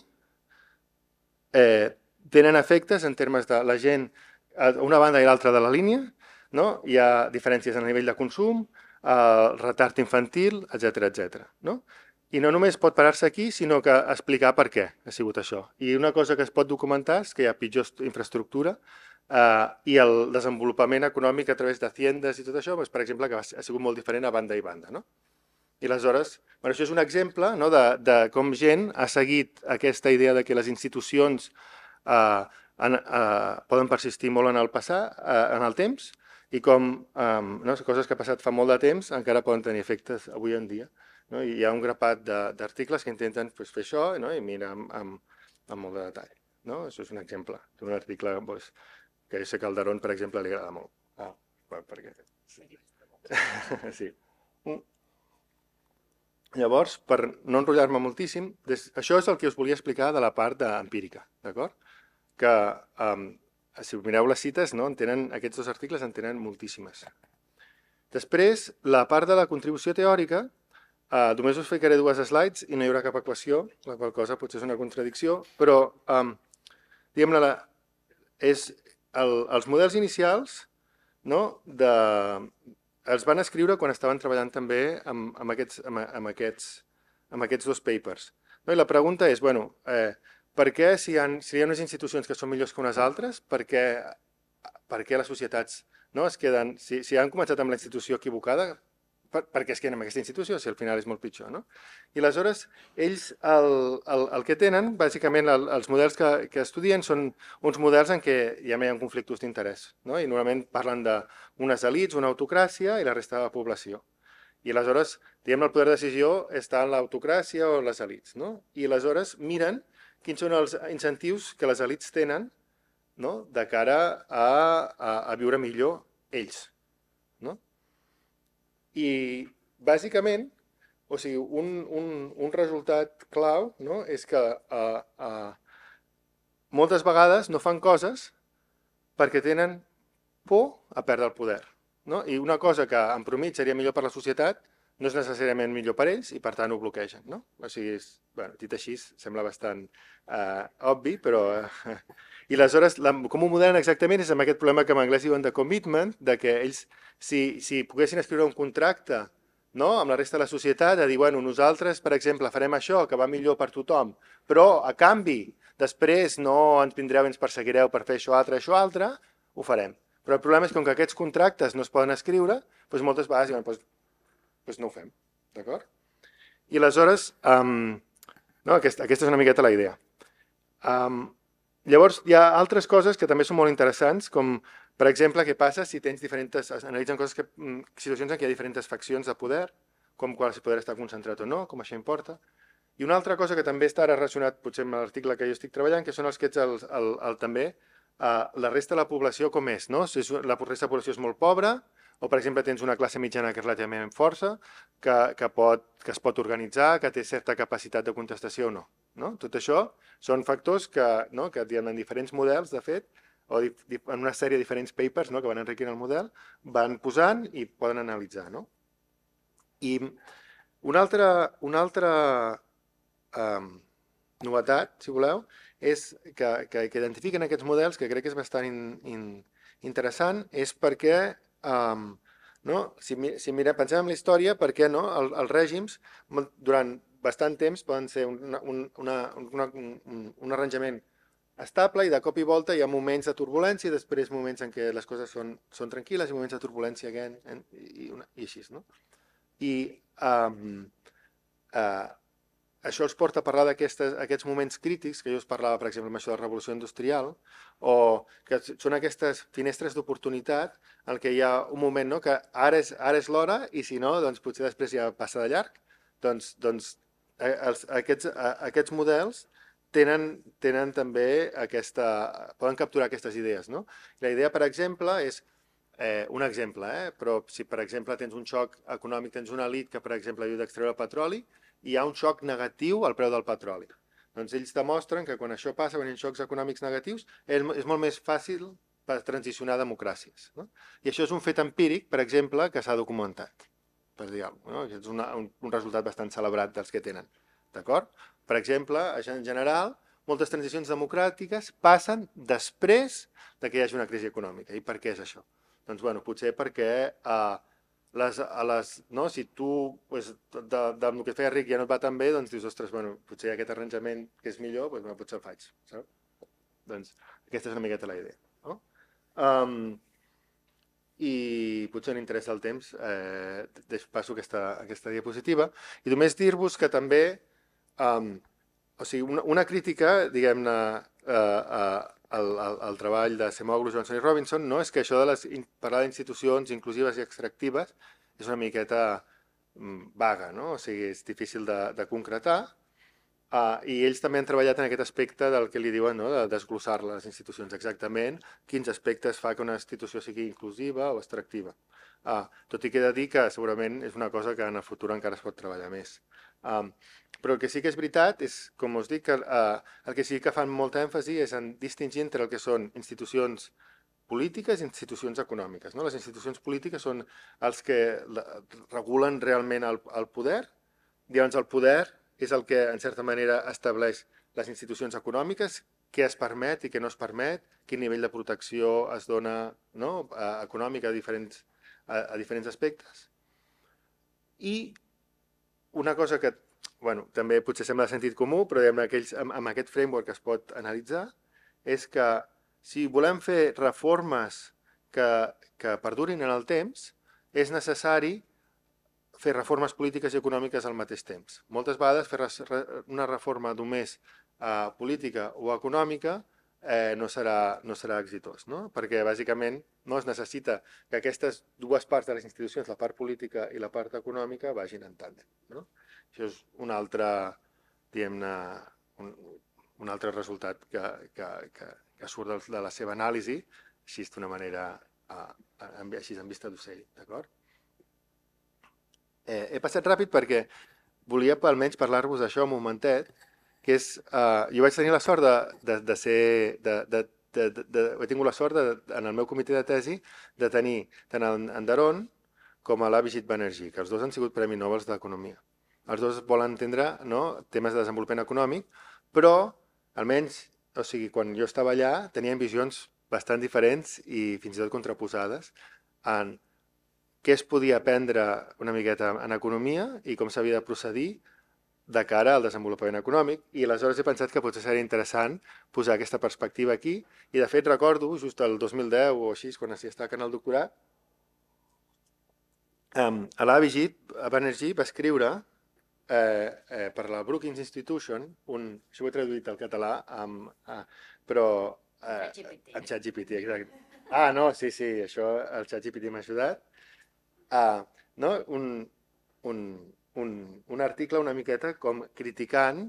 tenen efectes en termes de la gent a una banda i l'altra de la línia, hi ha diferències a nivell de consum, retard infantil, etc. I no només pot parar-se aquí, sinó que explicar per què ha sigut això. I una cosa que es pot documentar és que hi ha pitjor infraestructura i el desenvolupament econòmic a través de haciendes i tot això, per exemple, que ha sigut molt diferent a banda i banda. I aleshores, això és un exemple de com gent ha seguit aquesta idea de que les institucions poden persistir molt en el temps i com coses que han passat fa molt de temps encara poden tenir efectes avui en dia. I hi ha un grapat d'articles que intenten fer això i mirar amb molt de detall. Això és un exemple d'un article que jo sé que al Darón, per exemple, li agrada molt. Sí. Llavors, per no enrotllar-me moltíssim, això és el que us volia explicar de la part empírica, d'acord? Que, si mireu les cites, aquests dos articles en tenen moltíssimes. Després, la part de la contribució teòrica, només us ficaré dues slides i no hi haurà cap equació, la qual cosa potser és una contradicció, però diguem-ne, els models inicials els van escriure quan estaven treballant també amb aquests dos papers. I la pregunta és, per què si hi ha unes institucions que són millors que unes altres, per què les societats es queden, si han començat amb la institució equivocada, per què es queden amb aquesta institució, si al final és molt pitjor. I aleshores, ells el que tenen, bàsicament els models que estudien són uns models en què ja no hi ha conflictes d'interès. I normalment parlen d'unes elits, una autocràcia i la resta de la població. I aleshores, diguem, el poder de decisió està en l'autocràcia o les elits. I aleshores miren quins són els incentius que les elits tenen de cara a viure millor ells. I, bàsicament, un resultat clau és que moltes vegades no fan coses perquè tenen por a perdre el poder. I una cosa que en promit seria millor per la societat no és necessàriament millor per ells i per tant ho bloquegen. Dit així sembla bastant obvi, però... I aleshores, com ho modelen exactament és amb aquest problema que en anglès diuen de commitment, de que ells, si poguessin escriure un contracte no? Amb la resta de la societat, a dir, bueno, nosaltres, per exemple, farem això, que va millor per tothom, però, a canvi, després no ens vindreu i ens perseguireu per fer això altre, ho farem. Però el problema és que com que aquests contractes no es poden escriure, doncs moltes vegades diuen, doncs no ho fem, d'acord? I aleshores, no, aquesta és una miqueta la idea. Llavors, hi ha altres coses que també són molt interessants, com, per exemple, què passa si tens analitzen situacions en què hi ha diferents faccions de poder, com quan el poder està concentrat o no, com això importa. I una altra cosa que també està ara relacionat, potser amb l'article que jo estic treballant, que són els que ets també, la resta de la població com és, no? Si la resta de la població és molt pobra, o per exemple tens una classe mitjana que és relativament força, que es pot organitzar, que té certa capacitat de contestació o no. Tot això són factors que en diferents models, de fet, o en una sèrie de diferents papers que van enriquint el model, van posant i poden analitzar. I una altra novetat, si voleu, és que identifiquen aquests models, que crec que és bastant interessant, és perquè, si pensem en la història, perquè els règims durant bastant temps poden ser un arranjament estable i de cop i volta hi ha moments de turbulència i després moments en què les coses són tranquil·les i moments de turbulència i així. I això els porta a parlar d'aquests moments crítics, que jo us parlava, per exemple, amb això de la revolució industrial, o que són aquestes finestres d'oportunitat en què hi ha un moment que ara és l'hora i si no, doncs potser després ja passa de llarg. Doncs aquests models tenen també poden capturar aquestes idees. La idea, per exemple, és un exemple, però si per exemple tens un xoc econòmic, tens una elit que per exemple ajuda a extreure el petroli, hi ha un xoc negatiu al preu del petroli. Doncs ells demostren que quan això passa, quan hi ha xocs econòmics negatius, és molt més fàcil per transicionar a democràcies. I això és un fet empíric, per exemple, que s'ha documentat, per dir alguna cosa. És un resultat bastant celebrat dels que tenen. D'acord? Per exemple, en general, moltes transicions democràtiques passen després que hi hagi una crisi econòmica. I per què és això? Doncs, potser perquè si tu del que feia ric ja no et va tan bé, doncs dius, ostres, potser hi ha aquest arranjament que és millor, potser el faig. Doncs aquesta és una miqueta la idea. I potser en interès del temps passo aquesta diapositiva i només dir-vos que també una crítica, diguem-ne, al treball de Acemoglu, Johnson i Robinson, és que això de parlar d'institucions inclusives i extractives és una miqueta vaga, o sigui, és difícil de concretar, i ells també han treballat en aquest aspecte del que li diuen, de desglossar les institucions, exactament quins aspectes fa que una institució sigui inclusiva o extractiva. Tot i que he de dir que segurament és una cosa que en el futur encara es pot treballar més. Però el que sí que és veritat és, com us dic, el que sí que fan molta èmfasi és en distingir entre el que són institucions polítiques i institucions econòmiques. Les institucions polítiques són els que regulen realment el poder, llavors el poder és el que, en certa manera, estableix les institucions econòmiques, què es permet i què no es permet, quin nivell de protecció es dona econòmica a diferents aspectes. I una cosa que també potser sembla de sentit comú, però amb aquest framework es pot analitzar, és que si volem fer reformes que perdurin en el temps, és necessari fer reformes polítiques i econòmiques al mateix temps. Moltes vegades fer una reforma només política o econòmica no serà exitós, perquè bàsicament es necessita que aquestes dues parts de les institucions, la part política i la part econòmica, vagin en tàndem. Això és un altre, diguem-ne, un altre resultat que surt de la seva anàlisi, així d'una manera, així en vista d'ocell, d'acord? He passat ràpid perquè volia almenys parlar-vos d'això un momentet, que és, jo vaig tenir la sort de ser, he tingut la sort en el meu comitè de tesi de tenir tant en Daron com a l'Abhijit Banerjee, que els dos han sigut Premi Nobel d'Economia. Els dos volen entendre temes de desenvolupament econòmic, però almenys, o sigui, quan jo estava allà, tenien visions bastant diferents i fins i tot contraposades en què es podia aprendre una miqueta en economia i com s'havia de procedir de cara al desenvolupament econòmic, i aleshores he pensat que potser seria interessant posar aquesta perspectiva aquí, i de fet recordo, just el 2010 o així, quan s'hi està en el doctorat, l'Abhijit Banerjee va escriure per la Brookings Institution, això ho he traduït al català, però amb ChatGPT, exacte. No, sí, això el ChatGPT m'ha ajudat. Un article una miqueta com criticant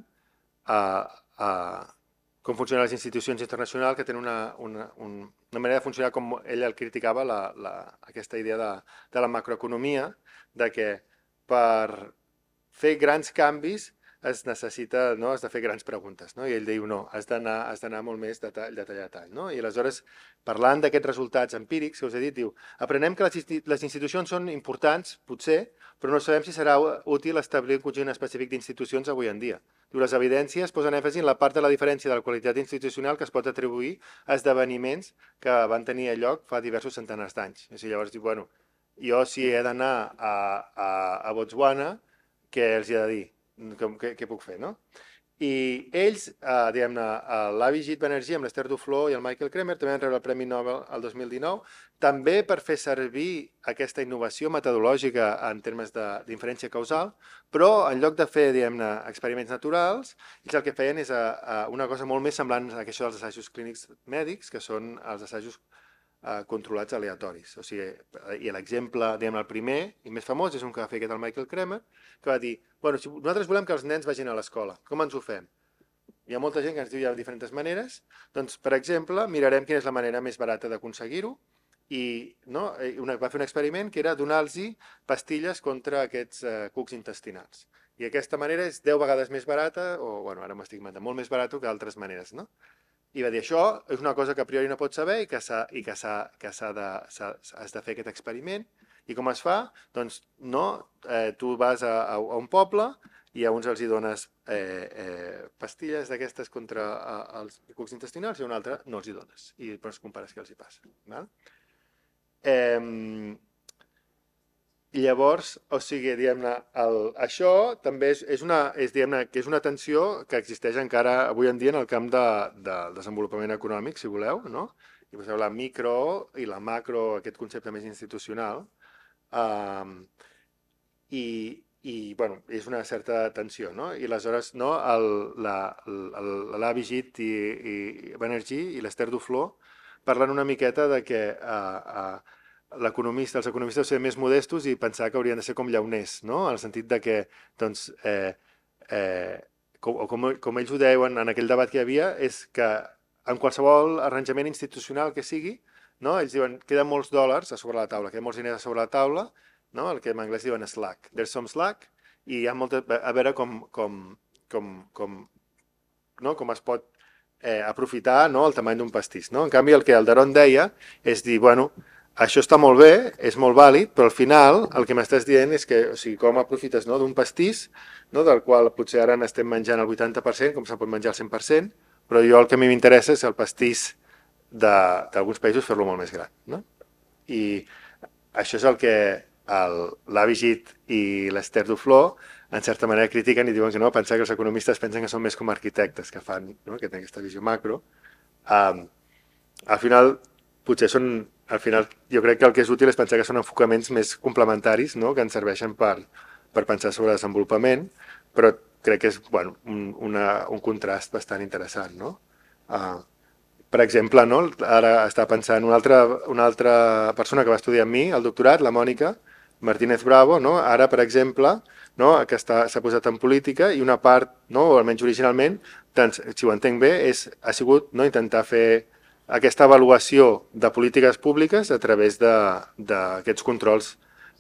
com funcionen les institucions internacionals, que tenen una manera de funcionar com ell el criticava, aquesta idea de la macroeconomia, de que per fer grans canvis es necessita, no, has de fer grans preguntes, no? I ell diu no, has d'anar molt més de tall a tall, no? I aleshores, parlant d'aquests resultats empírics que us he dit, diu, aprenem que les institucions són importants, potser, però no sabem si serà útil establir un conjunt específic d'institucions avui en dia. Diu, les evidències posen èmfasi en la part de la diferència de la qualitat institucional que es pot atribuir a esdeveniments que van tenir lloc fa diversos centenars d'anys. Llavors diu, bueno, jo si he d'anar a Botswana, què els hi he de dir? Què puc fer, no? I ells, diguem-ne, l'Abhijit Banerjee amb l'Esther Duflo i el Michael Kremer també van rebre el Premi Nobel el 2019, també per fer servir aquesta innovació metodològica en termes d'inferència causal, però en lloc de fer, diguem-ne, experiments naturals, ells el que feien és una cosa molt més semblant a això dels assajos clínics mèdics, que són els assajos controlats aleatoris. O sigui, i l'exemple, diguem, el primer i més famós és un que va fer aquest el Michael Kremer, que va dir, bueno, si nosaltres volem que els nens vagin a l'escola, com ens ho fem? Hi ha molta gent que ens diu hi ha diferents maneres, doncs, per exemple, mirarem quina és la manera més barata d'aconseguir-ho i va fer un experiment que era donar-los pastilles contra aquests cucs intestinals. I aquesta manera és 10 vegades més barata, o, bueno, ara m'estic inventant, molt més barat que altres maneres, no? I va dir, això és una cosa que a priori no pots saber i que has de fer aquest experiment. I com es fa? Doncs no, tu vas a un poble i a uns els hi dones pastilles d'aquestes contra els cucs intestinals i a un altre no els hi dones. I després compares què els hi passa. Llavors, o sigui, diguem-ne, això també és una tensió que existeix encara avui en dia en el camp del desenvolupament econòmic, si voleu, no? I poseu la micro i la macro, aquest concepte més institucional, i bueno, és una certa tensió, no? I aleshores, no, l'Abhijit i Banerjee i l'Esther Duflo parlen una miqueta de que els economistes ser més modestos i pensar que haurien de ser com llauners, no? En el sentit de que, doncs, com ells ho deuen en aquell debat que hi havia, és que en qualsevol arranjament institucional que sigui, no? Ells diuen, queden molts dòlars a sobre la taula, queden molts diners a sobre la taula, no? El que en anglès diuen slack. There's some slack, i hi ha a veure com es pot aprofitar, no, el tamany d'un pastís, no? En canvi, el que Alderon deia és dir, bueno, això està molt bé, és molt vàlid, però al final el que m'estàs dient és que, o sigui, com aprofites, no, d'un pastís, no, del qual potser ara n'estem menjant el 80%, com se'n pot menjar el 100%, però jo el que a mi m'interessa és el pastís d'alguns països fer-lo molt més gran, no? I això és el que l'Abhijit i l'Esther Duflo en certa manera critiquen i diuen que no, pensar que els economistes pensen que són més com arquitectes, que fan, no, que tenen aquesta visió macro. Al final, potser són... Al final, jo crec que el que és útil és pensar que són enfocaments més complementaris, no? Que ens serveixen per pensar sobre desenvolupament, però crec que és, bueno, un contrast bastant interessant, no? Per exemple, no? Ara està pensant una altra persona que va estudiar amb mi, el doctorat, la Mònica Martínez Bravo, no? Ara, per exemple, no? Que s'ha posat en política i una part, no? O almenys originalment, si ho entenc bé, ha sigut, no? Intentar fer aquesta avaluació de polítiques públiques a través d'aquests controls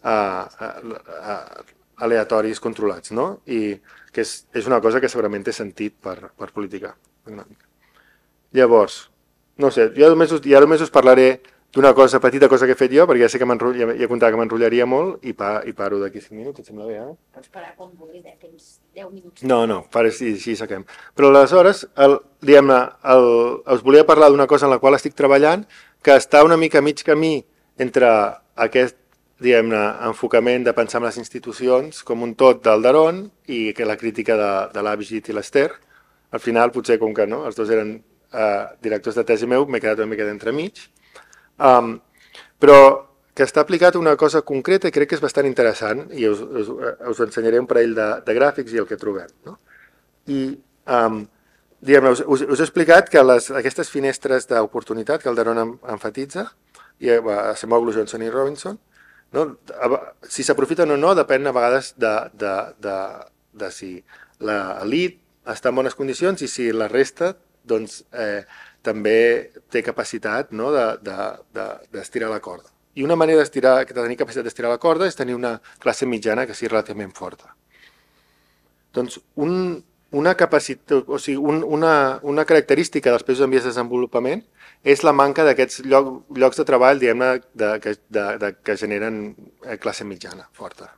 aleatoris controlats, no? I que és una cosa que segurament té sentit per política econòmica. Llavors, no sé, jo només us parlaré d'una petita cosa que he fet jo, perquè ja sé que ja he contat que m'enrotllaria molt i paro d'aquí 5 minuts, et sembla bé, eh? Pots parar quan vulguis, tens 10 minuts. No, així saquem. Però aleshores, diguem-ne, us volia parlar d'una cosa en la qual estic treballant, que està una mica a mig camí entre aquest enfocament de pensar en les institucions com un tot del Daron i que la crítica de l'Abhijit i l'Ester. Al final, potser com que els dos eren directors de tesi meu, m'he quedat una mica d'entremig. Però que està aplicat a una cosa concreta i crec que és bastant interessant i us ensenyaré un parell de gràfics i el que trobem. I us he explicat que aquestes finestres d'oportunitat que el Daron enfatitza, i Acemoglu, Johnson i Robinson, si s'aprofiten o no depèn a vegades de si l'elit està en bones condicions i si la resta també té capacitat d'estirar la corda. I una manera de tenir capacitat d'estirar la corda és tenir una classe mitjana que sigui relativament forta. Doncs una característica dels països en vies de desenvolupament és la manca d'aquests llocs de treball que generen classe mitjana forta.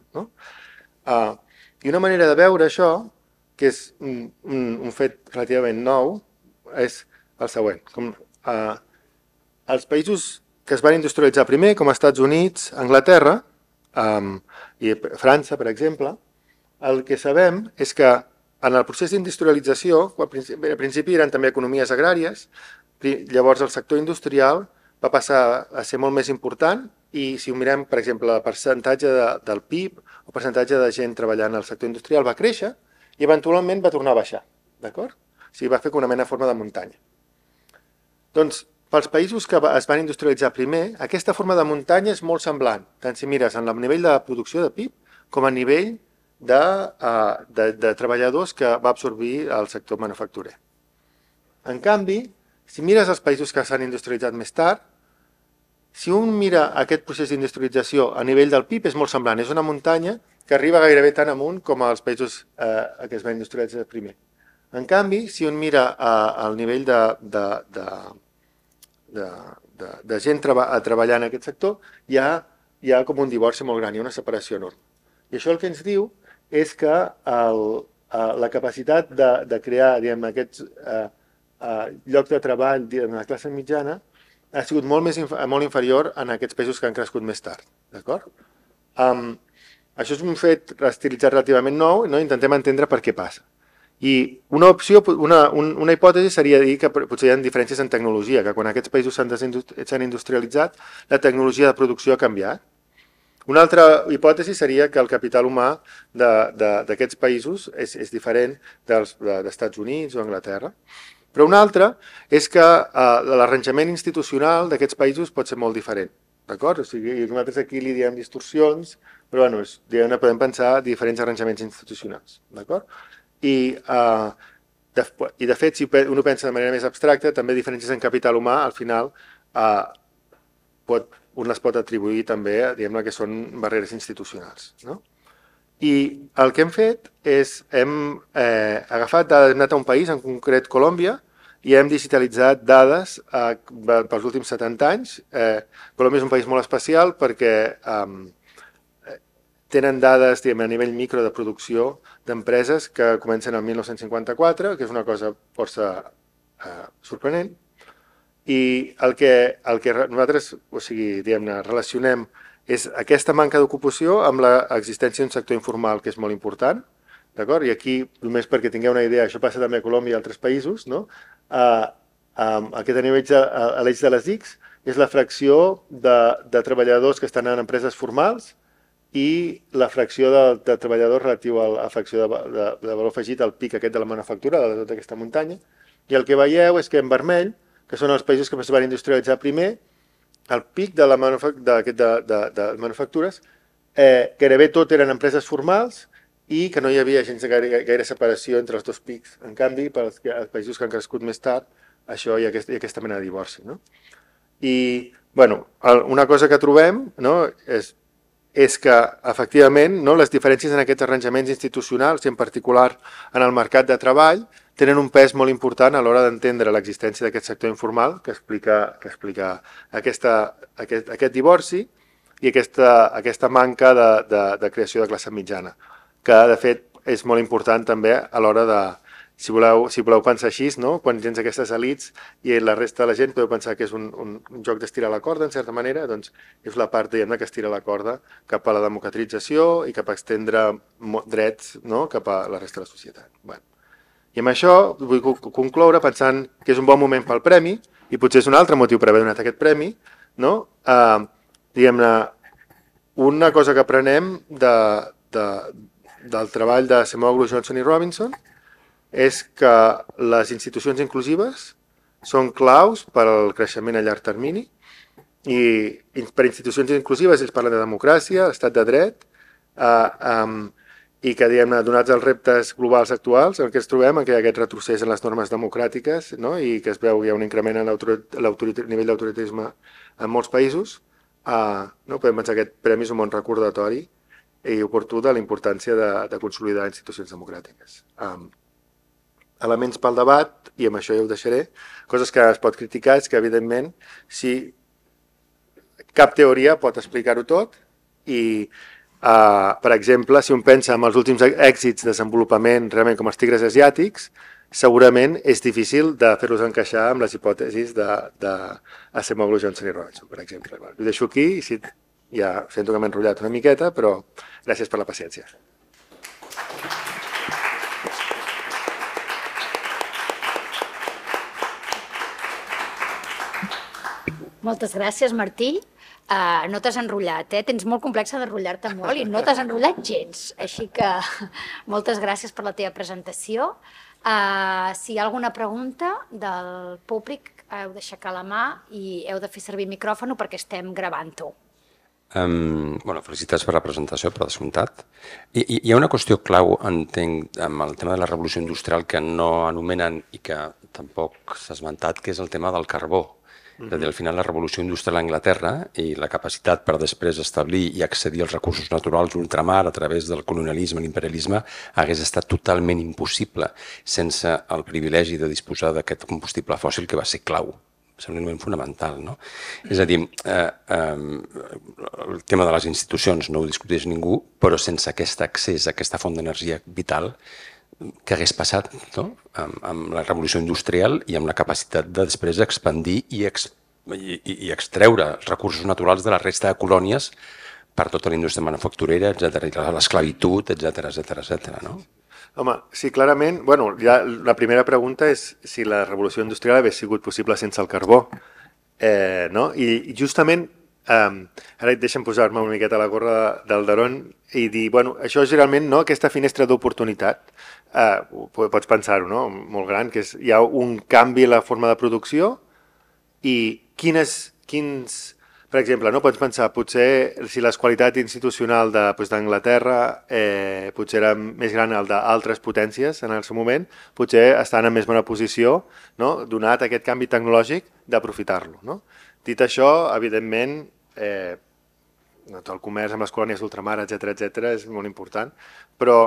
I una manera de veure això, que és un fet relativament nou, és el següent. Els països que es van industrialitzar primer, com els Estats Units, Anglaterra i França, per exemple, el que sabem és que en el procés d'industrialització, al principi eren també economies agràries, llavors el sector industrial va passar a ser molt més important i si ho mirem, per exemple, el percentatge del PIB o el percentatge de gent treballant al sector industrial va créixer i eventualment va tornar a baixar, d'acord? O sigui, va fer una mena de forma de muntanya. Doncs, pels països que es van industrialitzar primer, aquesta forma de muntanya és molt semblant, tant si mires en el nivell de producció de PIB com a nivell de treballadors que va absorbir el sector manufacturer. En canvi, si mires els països que s'han industrialitzat més tard, si un mira aquest procés d'industrialització a nivell del PIB és molt semblant, és una muntanya que arriba gairebé tan amunt com els països que es van industrialitzar primer. En canvi, si un mira al nivell de gent treballant en aquest sector, hi ha com un divorci molt gran, hi ha una separació enorme. I això el que ens diu és que la capacitat de crear aquests llocs de treball de la classe mitjana ha sigut molt inferior en aquests països que han crescut més tard. Això és un fet estilitzat relativament nou, intentem entendre per què passa. I una hipòtesi seria dir que potser hi ha diferències en tecnologia, que quan aquests països s'han industrialitzat, la tecnologia de producció ha canviat. Una altra hipòtesi seria que el capital humà d'aquests països és diferent dels Estats Units o Anglaterra. Però una altra és que l'arranjament institucional d'aquests països pot ser molt diferent. D'acord? O sigui, nosaltres aquí li diem distorsions, però podem pensar diferents arranjaments institucionals. D'acord? I de fet, si un ho pensa de manera més abstracta, també diferències en capital humà, al final, un les pot atribuir també a que són barreres institucionals. I el que hem fet és, hem anat a un país, en concret Colòmbia, i hem digitalitzat dades pels últims 70 anys. Colòmbia és un país molt especial perquè tenen dades a nivell micro de producció d'empreses que comencen el 1954, que és una cosa força sorprenent. I el que nosaltres relacionem és aquesta manca d'ocupació amb l'existència d'un sector informal que és molt important. I aquí, només perquè tingueu una idea, això passa també a Colòmbia i altres països, aquest nivell a l'eix de les X és la fracció de treballadors que estan en empreses formals i la fracció de treballadors relatiu a la fracció de valor afegit al pic aquest de la manufactura, de tota aquesta muntanya. I el que veieu és que en vermell, que són els països que es van industrialitzar primer, el pic de manufactures, gairebé tot eren empreses formals i que no hi havia gens gaire separació entre els dos pics. En canvi, pels països que han crescut més tard, això hi ha aquesta mena de divorci. I una cosa que trobem és que, efectivament, les diferències en aquests arranjaments institucionals, i en particular en el mercat de treball, tenen un pes molt important a l'hora d'entendre l'existència d'aquest sector informal que explica aquest divorci i aquesta manca de creació de classe mitjana, que de fet és molt important també a l'hora si voleu pensar així, no? Quan tens aquestes elits i la resta de la gent podeu pensar que és un joc d'estirar la corda, en certa manera, doncs és la part, diguem-ne, que estira la corda cap a la democratització i cap a extendre drets, no? Cap a la resta de la societat. Bueno. I amb això vull concloure pensant que és un bon moment pel premi i potser és un altre motiu per haver donat aquest premi, no? Diguem-ne, una cosa que aprenem del treball de Acemoglu, Johnson i Robinson és que les institucions inclusives són claus per al creixement a llarg termini i per institucions inclusives ells parlen de democràcia, estat de dret i que, diguem-ne, donats els reptes globals actuals en què ens trobem, en què hi ha aquest retrocés en les normes democràtiques, no? I que es veu que hi ha un increment en el nivell d'autoritarisme en molts països, no? Podem pensar que aquest premi és un bon recordatori i oportú de la importància de consolidar institucions democràtiques. Elements pel debat, i amb això ja ho deixaré, coses que es pot criticar és que, evidentment, si cap teoria pot explicar-ho tot i, per exemple, si un pensa en els últims èxits de desenvolupament realment com els tigres asiàtics, segurament és difícil de fer-los encaixar amb les hipòtesis d'Acemoglu, Johnson i Robinson, per exemple. Ho deixo aquí i ja sento que m'he enrotllat una miqueta, però gràcies per la paciència. Moltes gràcies, Martí. No t'has enrotllat, tens molt complexa d'enrotllar-te molt i no t'has enrotllat gens. Així que moltes gràcies per la teva presentació. Si hi ha alguna pregunta del públic, heu d'aixecar la mà i heu de fer servir el micròfon perquè estem gravant-ho. Felicitats per la presentació, per descomptat. Hi ha una qüestió clau, entenc, amb el tema de la revolució industrial que no anomenen i que tampoc s'ha esmentat, que és el tema del carbó. És a dir, al final la revolució industrial a Anglaterra i la capacitat per després establir i accedir als recursos naturals d'ultramar a través del colonialisme i l'imperialisme hagués estat totalment impossible sense el privilegi de disposar d'aquest combustible fòssil que va ser clau. És un element fonamental, no? És a dir, el tema de les institucions no ho discuteix ningú, però sense aquest accés a aquesta font d'energia vital que hagués passat amb la revolució industrial i amb la capacitat de després expandir i extreure els recursos naturals de la resta de colònies per tota la indústria manufacturera, l'esclavitud, etc. Home, sí, clarament, ja la primera pregunta és si la revolució industrial hagués sigut possible sense el carbó, no? I justament, ara deixa'm posar-me una miqueta a la gorra del Daron i dir, això és realment aquesta finestra d'oportunitat, pots pensar-ho, no? Molt gran, que hi ha un canvi en la forma de producció i per exemple, pots pensar, potser si la qualitat institucional d'Anglaterra potser era més gran el d'altres potències en el seu moment, potser estan en més bona posició, donat aquest canvi tecnològic, d'aprofitar-lo. Dit això, evidentment, el comerç amb les colònies d'ultramar, etc. és molt important, però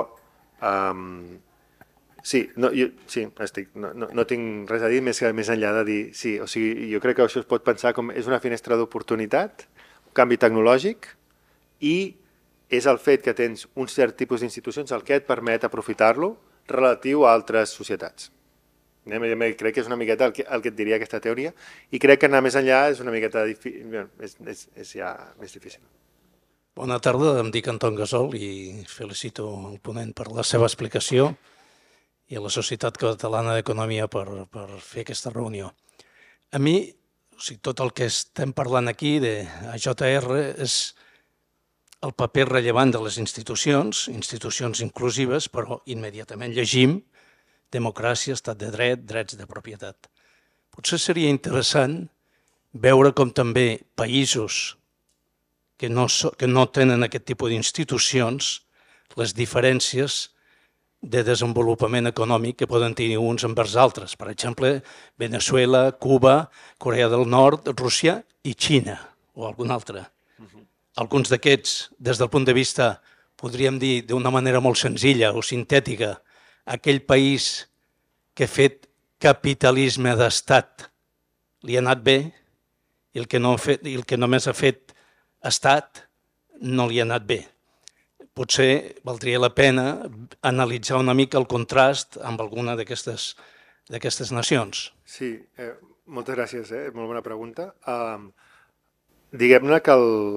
sí, no tinc res a dir més enllà de dir sí, o sigui, jo crec que això es pot pensar com és una finestra d'oportunitat, un canvi tecnològic i és el fet que tens un cert tipus d'institucions el que et permet aprofitar-lo relatiu a altres societats. Crec que és una miqueta el que et diria aquesta teoria i crec que anar més enllà és una miqueta és ja més difícil. Bona tarda, em dic Anton Gasol i felicito el ponent per la seva explicació i a la Societat Catalana d'Economia per fer aquesta reunió. A mi, tot el que estem parlant aquí de AJR és el paper rellevant de les institucions inclusives, però immediatament llegim democràcia, estat de dret, drets de propietat. Potser seria interessant veure com també països que no tenen aquest tipus d'institucions, les diferències de desenvolupament econòmic que poden tenir uns envers altres. Per exemple, Venezuela, Cuba, Corea del Nord, Rússia i Xina, o algun altre. Alguns d'aquests, des del punt de vista, podríem dir d'una manera molt senzilla o sintètica, aquell país que ha fet capitalisme d'estat li ha anat bé i el que només ha fet estat no li ha anat bé. potser valdria la pena analitzar una mica el contrast amb alguna d'aquestes nacions. Sí, moltes gràcies, molt bona pregunta. Diguem-ne que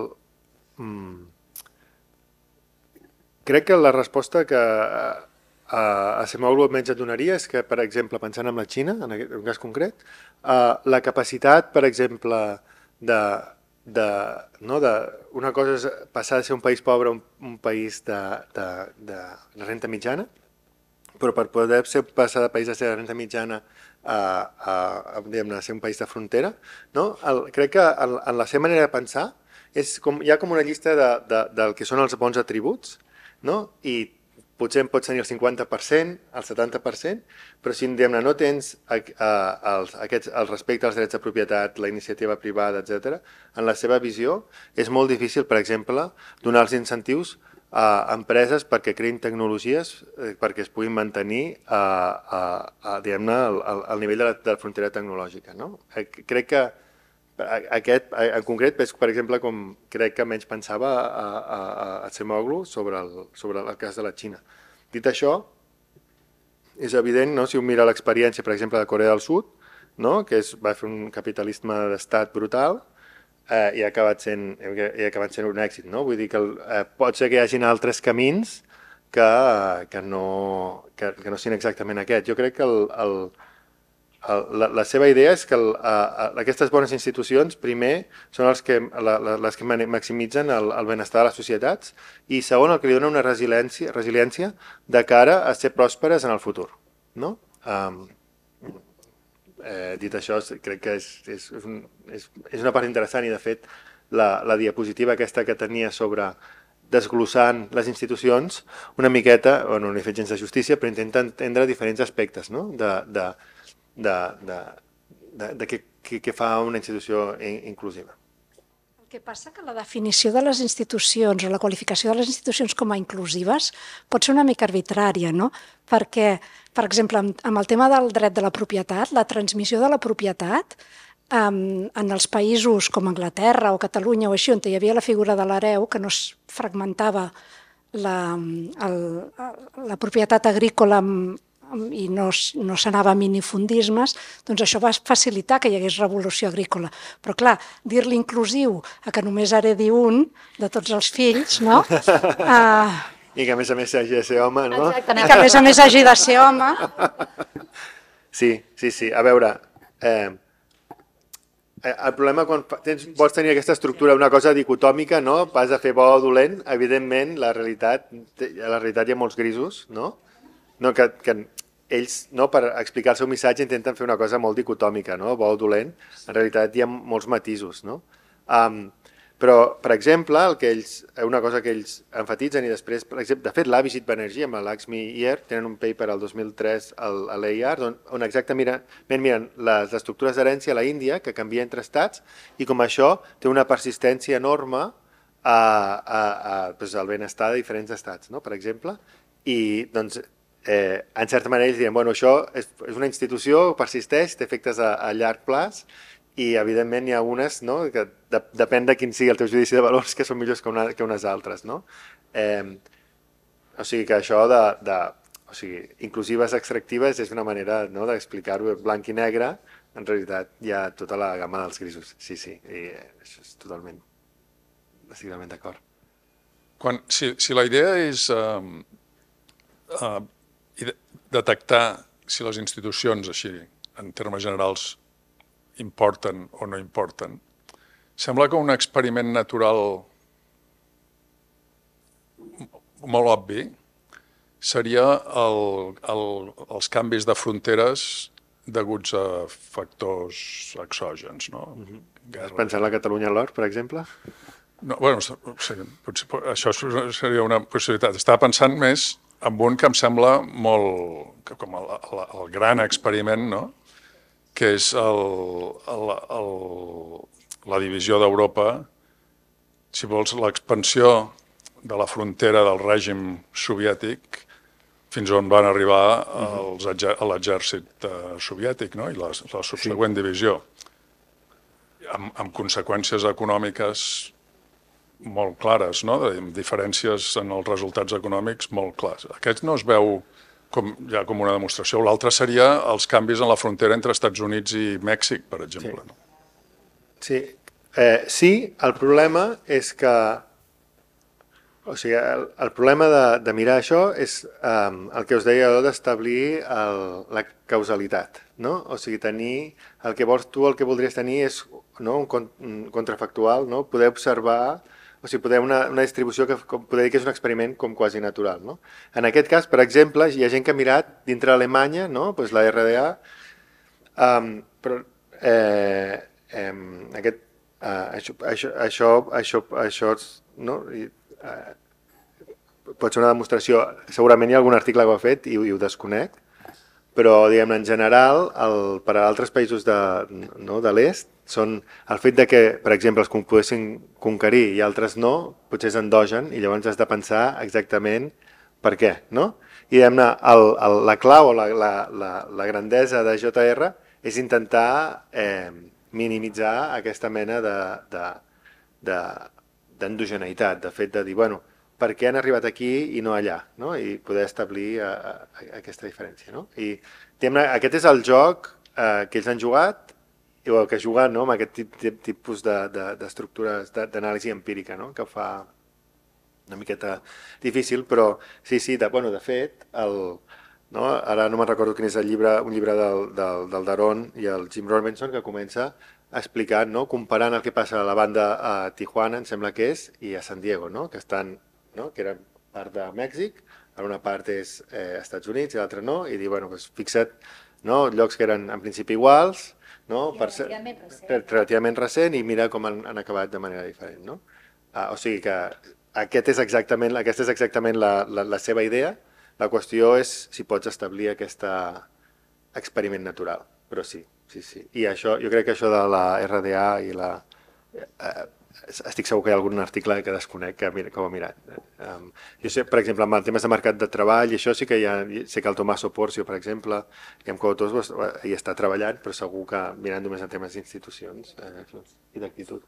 crec que la resposta que a Acemoglu almenys et donaria és que, per exemple, pensant en la Xina, en aquest cas concret, la capacitat, per exemple, una cosa és passar de ser un país pobre a un país de renta mitjana, però per poder passar de país de ser de renta mitjana a ser un país de frontera, crec que en la seva manera de pensar hi ha com una llista del que són els bons atributs, i potser en pots tenir el 50%, el 70%, però si no tens el respecte als drets de propietat, la iniciativa privada, etc., en la seva visió és molt difícil, per exemple, donar els incentius a empreses perquè creïn tecnologies perquè es puguin mantenir al nivell de la frontera tecnològica. Crec que aquest, en concret, per exemple, com crec que menys pensava a Acemoglu sobre el cas de la Xina. Dit això, és evident, si un mira l'experiència, per exemple, de Corea del Sud, que va fer un capitalisme d'estat brutal i ha acabat sent un èxit. Vull dir que pot ser que hi hagin altres camins que no siguin exactament aquest. Jo crec que la seva idea és que aquestes bones institucions, primer, són les que maximitzen el benestar de les societats i, segon, el que li dona una resiliència de cara a ser pròsperes en el futur. Dit això, crec que és una part interessant i, de fet, la diapositiva aquesta que tenia sobre desglossant les institucions, una miqueta, no li he fet gens de justícia, però intenta entendre diferents aspectes de què fa una institució inclusiva. El que passa que la definició de les institucions o la qualificació de les institucions com a inclusives pot ser una mica arbitrària, perquè, per exemple, amb el tema del dret de la propietat, la transmissió de la propietat en els països com Anglaterra o Catalunya o així, on hi havia la figura de l'hereu, que no es fragmentava la propietat agrícola i no s'anava a minifundismes, doncs això va facilitar que hi hagués revolució agrícola. Però clar, dir-li inclusiu a que només heredi un de tots els fills, no? I que a més hagi de ser home, no? I que a més hagi de ser home. Sí. A veure, el problema quan vols tenir aquesta estructura, una cosa dicotòmica, vas a fer bo o dolent, evidentment la realitat hi ha molts grisos, que ells, per explicar el seu missatge, intenten fer una cosa molt dicotòmica, bo o dolent. En realitat hi ha molts matisos. Però, per exemple, una cosa que ells enfatitzen, i després, per exemple, de fet, l'Abhijit Banerjee amb l'Axmi Iyer tenen un paper al 2003 a l'EIR, on exactament miren les estructures d'herència a la Índia, que canvia entre estats, i com això té una persistència enorme al benestar de diferents estats, per exemple. I, doncs, en certa manera ells diuen, això és una institució, persisteix, té efectes a llarg plaç i evidentment hi ha unes que depèn de quin sigui el teu judici de valors que són millors que unes altres. O sigui que això inclusives extractives és una manera d'explicar-ho blanc i negre, en realitat hi ha tota la gamma dels grisos. Sí, i això és totalment, estic totalment d'acord. Si la idea és detectar si les institucions, així, en termes generals, importen o no importen, sembla que un experiment natural molt obvi seria els canvis de fronteres deguts a factors exògens. Has pensat en la Catalunya a l'or, per exemple? Això seria una possibilitat. Estava pensant més en un que em sembla molt com el gran experiment, que és la divisió d'Europa, si vols, l'expansió de la frontera del règim soviètic fins on van arribar l'exèrcit soviètic i la subsegüent divisió, amb conseqüències econòmiques molt clares, no? Diferències en els resultats econòmics molt clars. Aquest no es veu ja com una demostració. L'altre seria els canvis en la frontera entre Estats Units i Mèxic, per exemple. Sí, sí, el problema és que o sigui, el problema de mirar això és el que us deia d'establir la causalitat, no? O sigui, tenir el que vols tu, el que voldries tenir és un contrafactual, no? Poder observar, o sigui, poder una distribució que poder dir que és un experiment com quasi natural, no? En aquest cas, per exemple, hi ha gent que ha mirat dintre Alemanya, no? Pues la RDA, però això no? Pot ser una demostració, segurament hi ha algun article que ho ha fet i ho desconec, però diguem en general per a altres països de l'est són el fet de que, per exemple, els poguessin conquerir i altres no, potser és endogen i llavors has de pensar exactament per què, no? I diguem-ne, la clau o la grandesa de JR és intentar minimitzar aquesta mena d'endogeneïtat, de fet de dir, bueno, per què han arribat aquí i no allà, no? I poder establir aquesta diferència, no? I aquest és el joc que ells han jugat, o que juguen amb aquest tipus d'estructures d'anàlisi empírica, que fa una miqueta difícil, però sí, de fet, ara no me'n recordo quin és un llibre del Daron i el Jim Robinson que comença explicant, comparant el que passa a la banda a Tijuana, em sembla que és, i a San Diego, que estan que eren part de Mèxic, una part és Estats Units i l'altra no, i dir, bueno, fixa't, llocs que eren en principi iguals, relativament recent, i mira com han acabat de manera diferent. O sigui que aquesta és exactament la seva idea, la qüestió és si pots establir aquest experiment natural, però sí. I això, jo crec que això de la RDA i la... Estic segur que hi ha algun article que desconec que ho he mirat. Jo sé, per exemple, amb temes de mercat de treball, i això sí que sé que el Tommaso Porcio, per exemple, i amb coautors hi està treballant, però segur que mirant només en temes d'institucions i d'actitud.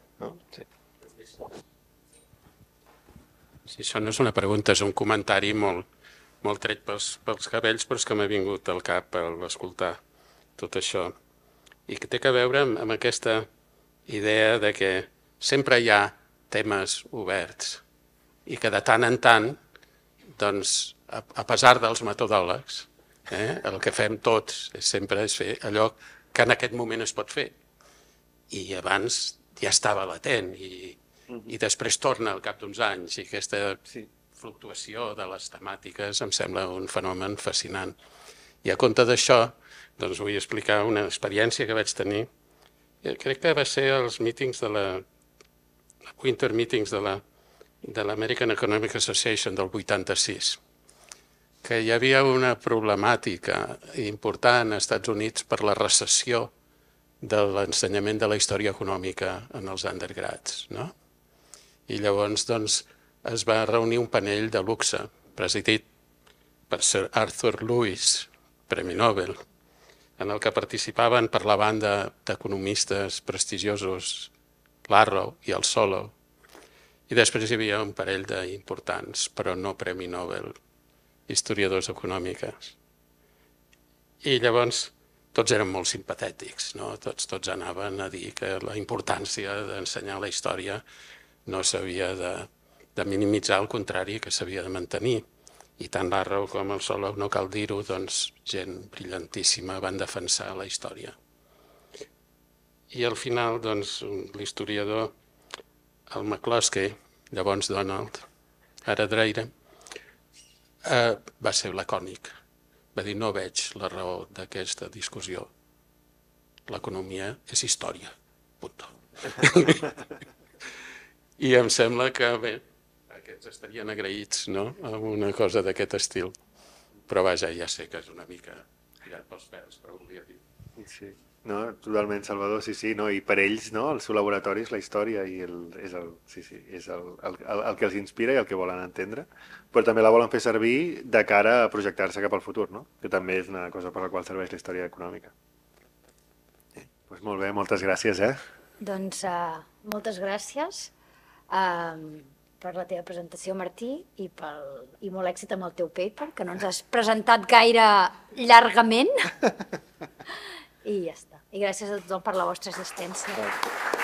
Sí, això no és una pregunta, és un comentari molt tret pels cabells, però és que m'ha vingut al cap a escoltar tot això. I que té a veure amb aquesta idea de que sempre hi ha temes oberts i que de tant en tant, doncs, a pesar dels metodòlegs, el que fem tots sempre és fer allò que en aquest moment es pot fer. I abans ja estava latent i després torna al cap d'uns anys i aquesta fluctuació de les temàtiques em sembla un fenomen fascinant. I a compte d'això, doncs vull explicar una experiència que vaig tenir. Crec que va ser als mítings de la Winter Meetings de l'American Economic Association del 86, que hi havia una problemàtica important als Estats Units per la recessió de l'ensenyament de la història econòmica en els undergrads. I llavors es va reunir un panell de luxe, presidit per Sir Arthur Lewis, Premi Nobel, en el que participaven per la banda d'economistes prestigiosos l'Arrow i el Solow, i després hi havia un parell d'importants, però no Premi Nobel, historiadors econòmics. I llavors tots eren molt simpatètics, tots anaven a dir que la importància d'ensenyar la història no s'havia de minimitzar, al contrari, que s'havia de mantenir. I tant l'Arrow com el Solow, no cal dir-ho, doncs gent brillantíssima van defensar la història. I al final, doncs, l'historiador, el McCloskey, llavors Donald, ara Dreire, va ser lacònic. Va dir, no veig la raó d'aquesta discussió. L'economia és història. Punto. I em sembla que, bé, aquests estarien agraïts, amb una cosa d'aquest estil. Però vaja, ja sé que és una mica tirat pels pèls, però volia dir. Sí. Totalment, Salvador, sí, i per ells, el seu laboratori és la història i és el que els inspira i el que volen entendre, però també la volen fer servir de cara a projectar-se cap al futur, que també és una cosa per la qual serveix la història econòmica. Doncs molt bé, moltes gràcies. Doncs moltes gràcies. per la teva presentació, Martí, i molt èxit amb el teu paper, que no ens has presentat gaire llargament. I ja està. I gràcies a tothom per la vostra assistència.